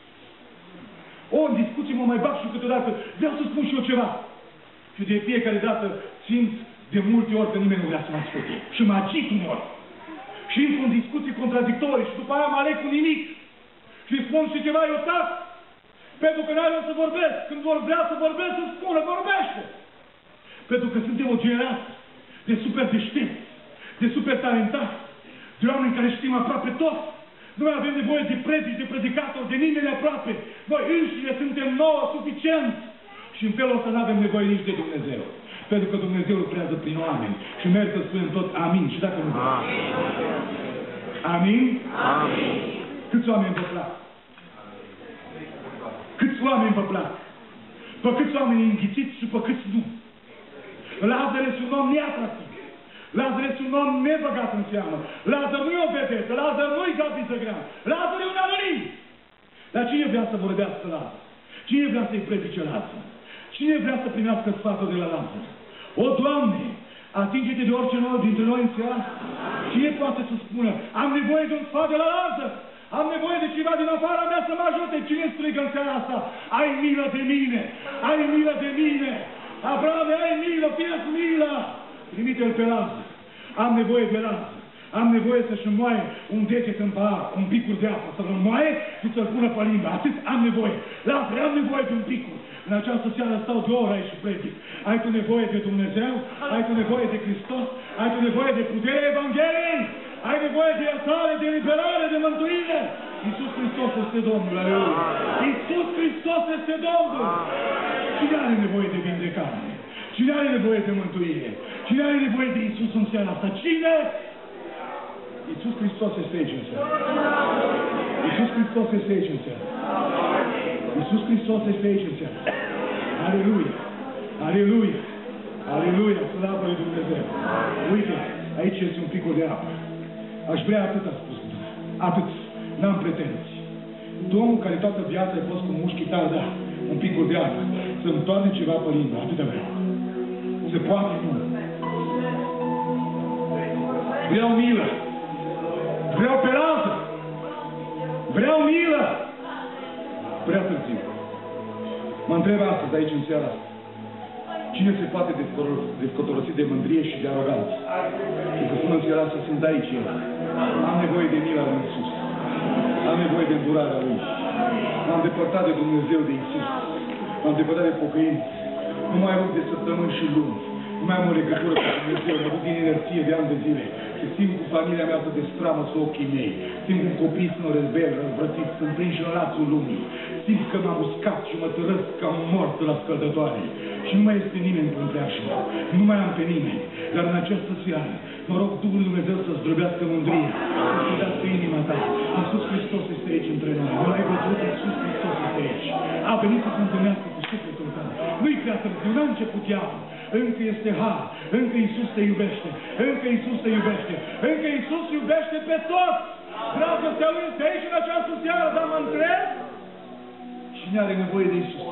În discuții mă mai bag și câteodată vreau să spun și eu ceva. Și de fiecare dată simt de multe ori că nimeni nu vrea să mă asculte. Și mă agit uneori. Și intru în discuții contradictorii și după aia mă aleg cu nimic. Și spun și ceva, eu tac. Pentru că n-ai rost să vorbesc. Când vor vrea să vorbesc, să spună, vorbește. Pentru că suntem o generație de super deștepți, de super talentați, de oameni care știm aproape tot. Nu mai avem nevoie de predici, de predicatori, de nimeni aproape. Noi înșine suntem nouă suficienți. Și în felul ăsta nu avem nevoie nici de Dumnezeu. Pentru că Dumnezeu lucrează prin oameni. Și merg să spunem tot amin. Și dacă nu vreau. Amin? Amin. Câți oameni vă plac? Câți oameni vă plac? Pe câți oameni înghițiți și pe câți nu? Lazar este un om neatractiv. Lazar este un om nebăgat în seamă. Lazar nu e o vedetă, Lazar nu e Gabi Zăgrean. Lazar e un anonim. Dar cine vrea să vorbească Lazar? Cine vrea să-i predice Lazar? Cine vrea să primească sfatul de la Lazar? O, Doamne, atinge-te de orice nou dintre noi în seara. Cine poate să spună, am nevoie de un sfat de la Lazar? Am nevoie de ceva din afara mea să mă ajute. Cine strigă în seara asta? Ai milă de mine! Ai milă de mine! Abrahame, ai milă, fie-ți milă! Trimite-l pe Lazar. Am nevoie de Lazar. Am nevoie să-și înmoaie un deget în pahar, un picur de apă, să-l înmoaie și să-l pună pe limbă. Atât am nevoie. Lazar, am nevoie de un picur. În această seară stau de oră aici și predic. Ai tu nevoie de Dumnezeu? Ai tu nevoie de Hristos? Ai tu nevoie de puterea Evangheliei? Ai nevoie de iertare, de liberare, de mântuire? Iisus Hristos este Domnul, aleluia! Iisus Hristos este Domnul! Cine are nevoie de vindecare? Cine are nevoie de mântuire? Cine are nevoie de Iisus în seara asta? Cine? Iisus Hristos este aici în seara. Iisus Hristos este aici în seara. Iisus Hristos este aici în seara. Aleluia! Aleluia! Aleluia! Slavă lui Dumnezeu! Uite, aici este un picul de apă. Aș vrea atât, a spus. Atât. N-am pretenții. Tu, omul care toată viața ai fost cu mușchi tari, da, un picul de apă, să-mi toarne ceva pe limbă. Atâta vreau. Se poate, nu. Vreau milă. Vreau pe Lazar. Vreau milă. Prea târziu. Mă întreb astăzi aici în seara asta. Cine se poate descotorosi de mândrie și de aroganță? Și să spun în seara asta, sunt aici eu. Am nevoie de mila lui Iisus. Am nevoie de îndurarea Lui. M-am depărtat de Dumnezeu, de Iisus. M-am depărtat de pocăință. Nu mai rog de săptămâni și luni. Nu mai am o legătură cu Dumnezeu. Mă duc din inerție de ani de zile. Și simt cu familia mea să destramă cu ochii mei. Simt cum copiii sunt rebeli, răzvrătiți, sunt prinși în lațul lumii. Simt că m-am uscat și mă tărăsc ca un mort la scăldătoare. Și nu mai este nimeni în preajmă. Nu mai am pe nimeni. Dar în această seară, mă rog Duhul Dumnezeu să zdrobească mândria, să zdrobească inima ta. Iisus Hristos este aici între noi. Nu l-ai văzut? Iisus Hristos este aici. A venit să se întâlnească cu sufletul tău. Nu-i prea târziu, n-a început diavolul. Încă este har. Încă Iisus te iubește. Încă Iisus te iubește. Încă Iisus iubește pe toți. Dragostea Lui este aici în această seară, dar mă întreb, cine are nevoie de Iisus?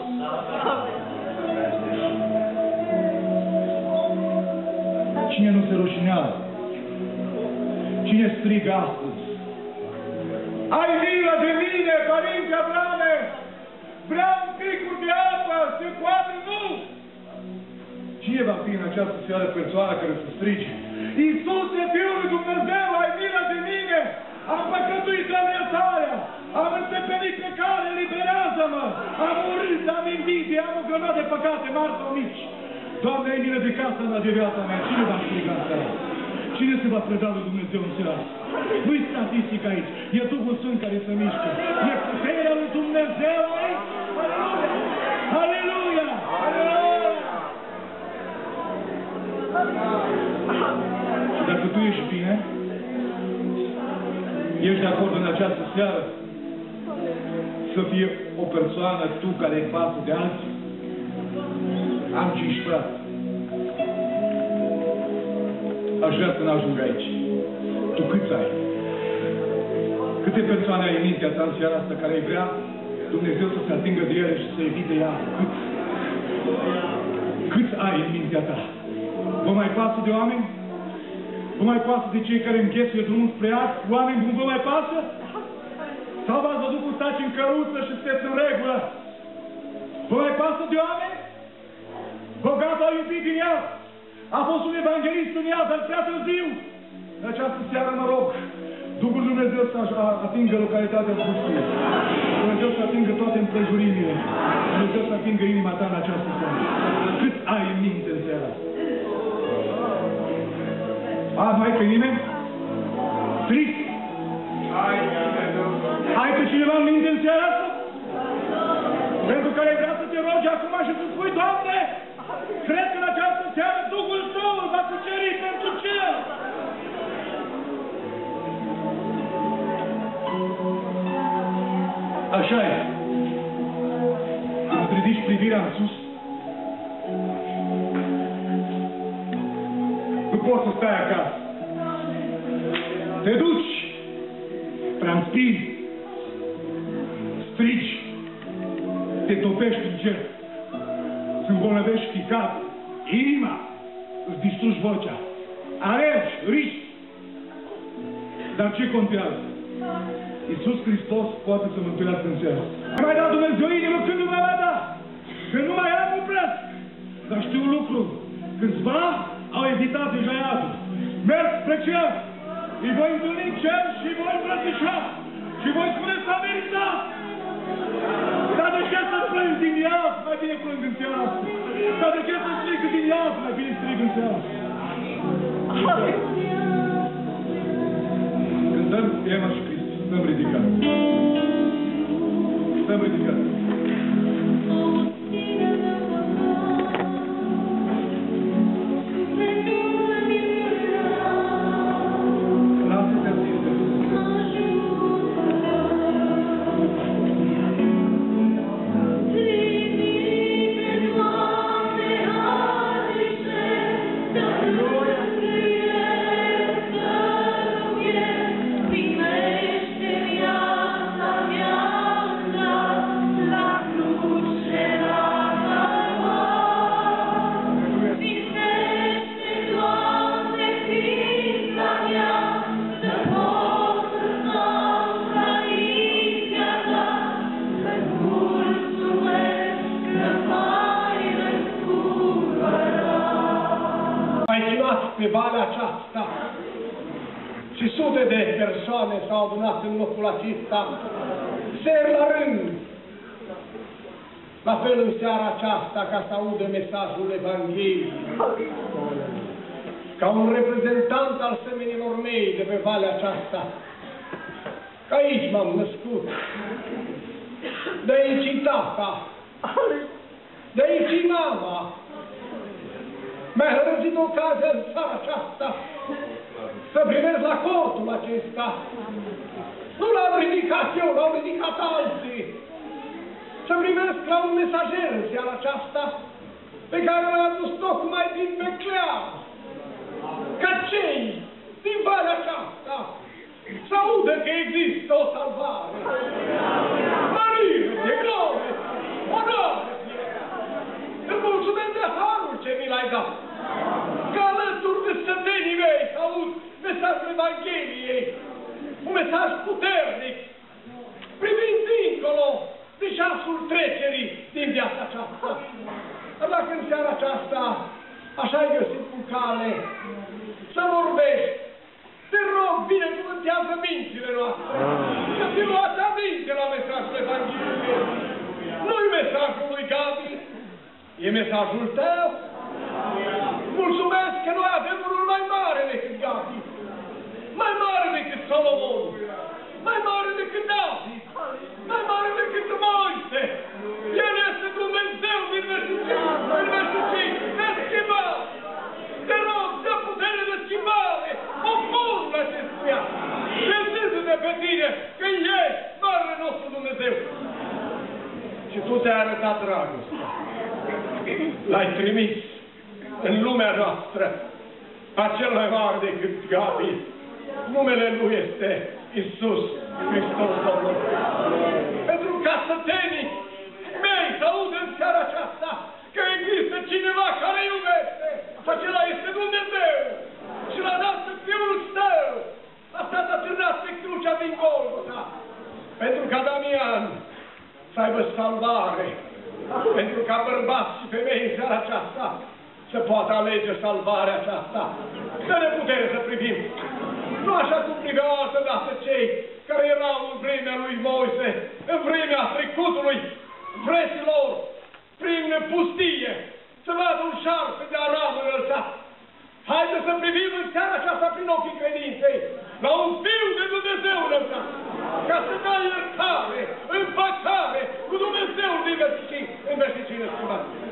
Cine nu se rușinează? Cine strigă astăzi? Ai milă de mine, Părinte Abrahame! Vreau un picur de apă! Se poate? Nu! Cine va fi în această seară persoana care să strige? Iisuse, Fiul lui Dumnezeu, ai milă de mine! Am păcătuit la iertarea! Am înțepenit pe care, liberează-mă! Am urât, am invidie, am o grămadă de păcate, mari sau mici! Doamne, ai milă de casa mea, de viața mea. Cine va striga în seara? Cine se va preda lui Dumnezeu în seara? Nu-i statistic aici. E Duhul Sfânt care se mișcă. E puterea lui Dumnezeu aici. Aleluia! Aleluia! Și dacă tu ești bine, ești de acord în această seară să fie o persoană tu care e față de alții? Am 5 frate. Aș vrea să n-ajung aici. Tu câți ai? Câte persoane ai în mintea ta în seara asta care ai vrea Dumnezeu să se atingă de ele și să evite ea? Câți? Câți ai în mintea ta? Vă mai pasă de oameni? Vă mai pasă de cei care înghesuie drumul spre iad? Oameni buni, vă mai pasă? Sau v-ați văzut cum stați în căruță și sunteți în regulă? Vă mai pasă de oameni? Bogatul a iubit din iad. A fost un evanghelist în iad, dar prea târziu. În această seară mă rog Duhul Dumnezeu să atingă localitatea Bucurii. Dumnezeu să atingă toate împrejurimile. Dumnezeu să atingă inima ta în această seară. Cât ai în minte în seara asta? Nu ai pe nimeni? Trist? Ai pe cineva în minte în seara asta? Pentru care vrea să te rogi acum și să spui, Doamne, cred că în această seară Duhul Tău îl va cuceri pentru cer. Așa e. Când îți ridici privirea în sus, după poți să stai acasă. Te duci, transpiri, strigi, te topești în cer, îți îmbolnăvești ficatul, inima, îți distrugi vocea, alergi, riști. Dar ce contează? Iisus Hristos poate să mântuiască în cer. Mai da Dumnezeu inimă când nu mai va da, când nu mai am opresc. Dar știu un lucru, câțiva au evitat deja iadul. Merg spre cer, îi voi întâlni în cer și îi voi îmbrățișa. Și voi spune s-a meritat. Dar de ce să plângi din iad, mai bine plâng în seara asta. Dar de ce să strig din iad, mai bine strig în seara asta. Cântăm Ema și Cristi, stăm ridicați. Stăm ridicați. Pe valea aceasta și sute de persoane s-au adunat în locul acesta, seri la rând, la fel în seara aceasta, ca să audă mesajul Evangheliei. Ca un reprezentant al semenilor mei de pe valea aceasta, că aici m-am născut, de aici e tata, de aici e mama. Mi-a hărăzit ocazia în seara aceasta să primez la cortul acesta. Nu l-am ridicat eu, l-au ridicat alții. Să primesc la un mesager în seara aceasta pe care l-a adus tocmai din Beclean. Ca cei din valea aceasta să audă că există o salvare. Mărire, de glorie, onoare. Îți mulțumesc de harul ce mi l-ai dat. Că alături de sătenii mei să aud mesajul Evangheliei. Un mesaj puternic, privind dincolo de ceasul trecerii din viața aceasta. Dar dacă în seara aceasta așa ai găsit cu cale să vorbești, te rog, binecuvântează mințile noastre. Să fi luat aminte la mesajul Evangheliei. Nu-i mesajul lui Gabi, e mesajul tău. Mulțumesc că noi avem unul mai mare decât Gabi, mai mare decât Solomon, mai mare decât David, mai mare decât Moise. El este Dumnezeu din veșnicii, neschimbat. Te rog, dă putere de schimbare poporul acestuia. Crezându-ne pe tine că ești marele nostru Dumnezeu. Și tu te-ai arătat dragostea. L-ai trimis în lumea noastră a cel mai mare decât Gabi. Numele Lui este Iisus Hristos Domnul. Pentru ca sătenii mei să audă în seara aceasta că există cineva care iubește. Acela este Dumnezeu. Și l-a dat pe Fiul Său. A stat atârnat pe crucea din Golgota. Pentru ca Damian să aibă salvare. Pentru ca bărbați și femei în seara aceasta să poată alege salvarea aceasta. Dă-ne putere să privim. Nu așa cum priveau altă dată cei care erau în vremea lui Moise, în vremea trecutului, vreților, prin pustie, să vadă un șarpe de aram înălțat. Haideți să privim în seara aceasta prin ochii credinței la un Fiu de Dumnezeu înălțat, ca să dai iertare, împăcare cu Dumnezeu din veșnicii, în veșnicii născumați.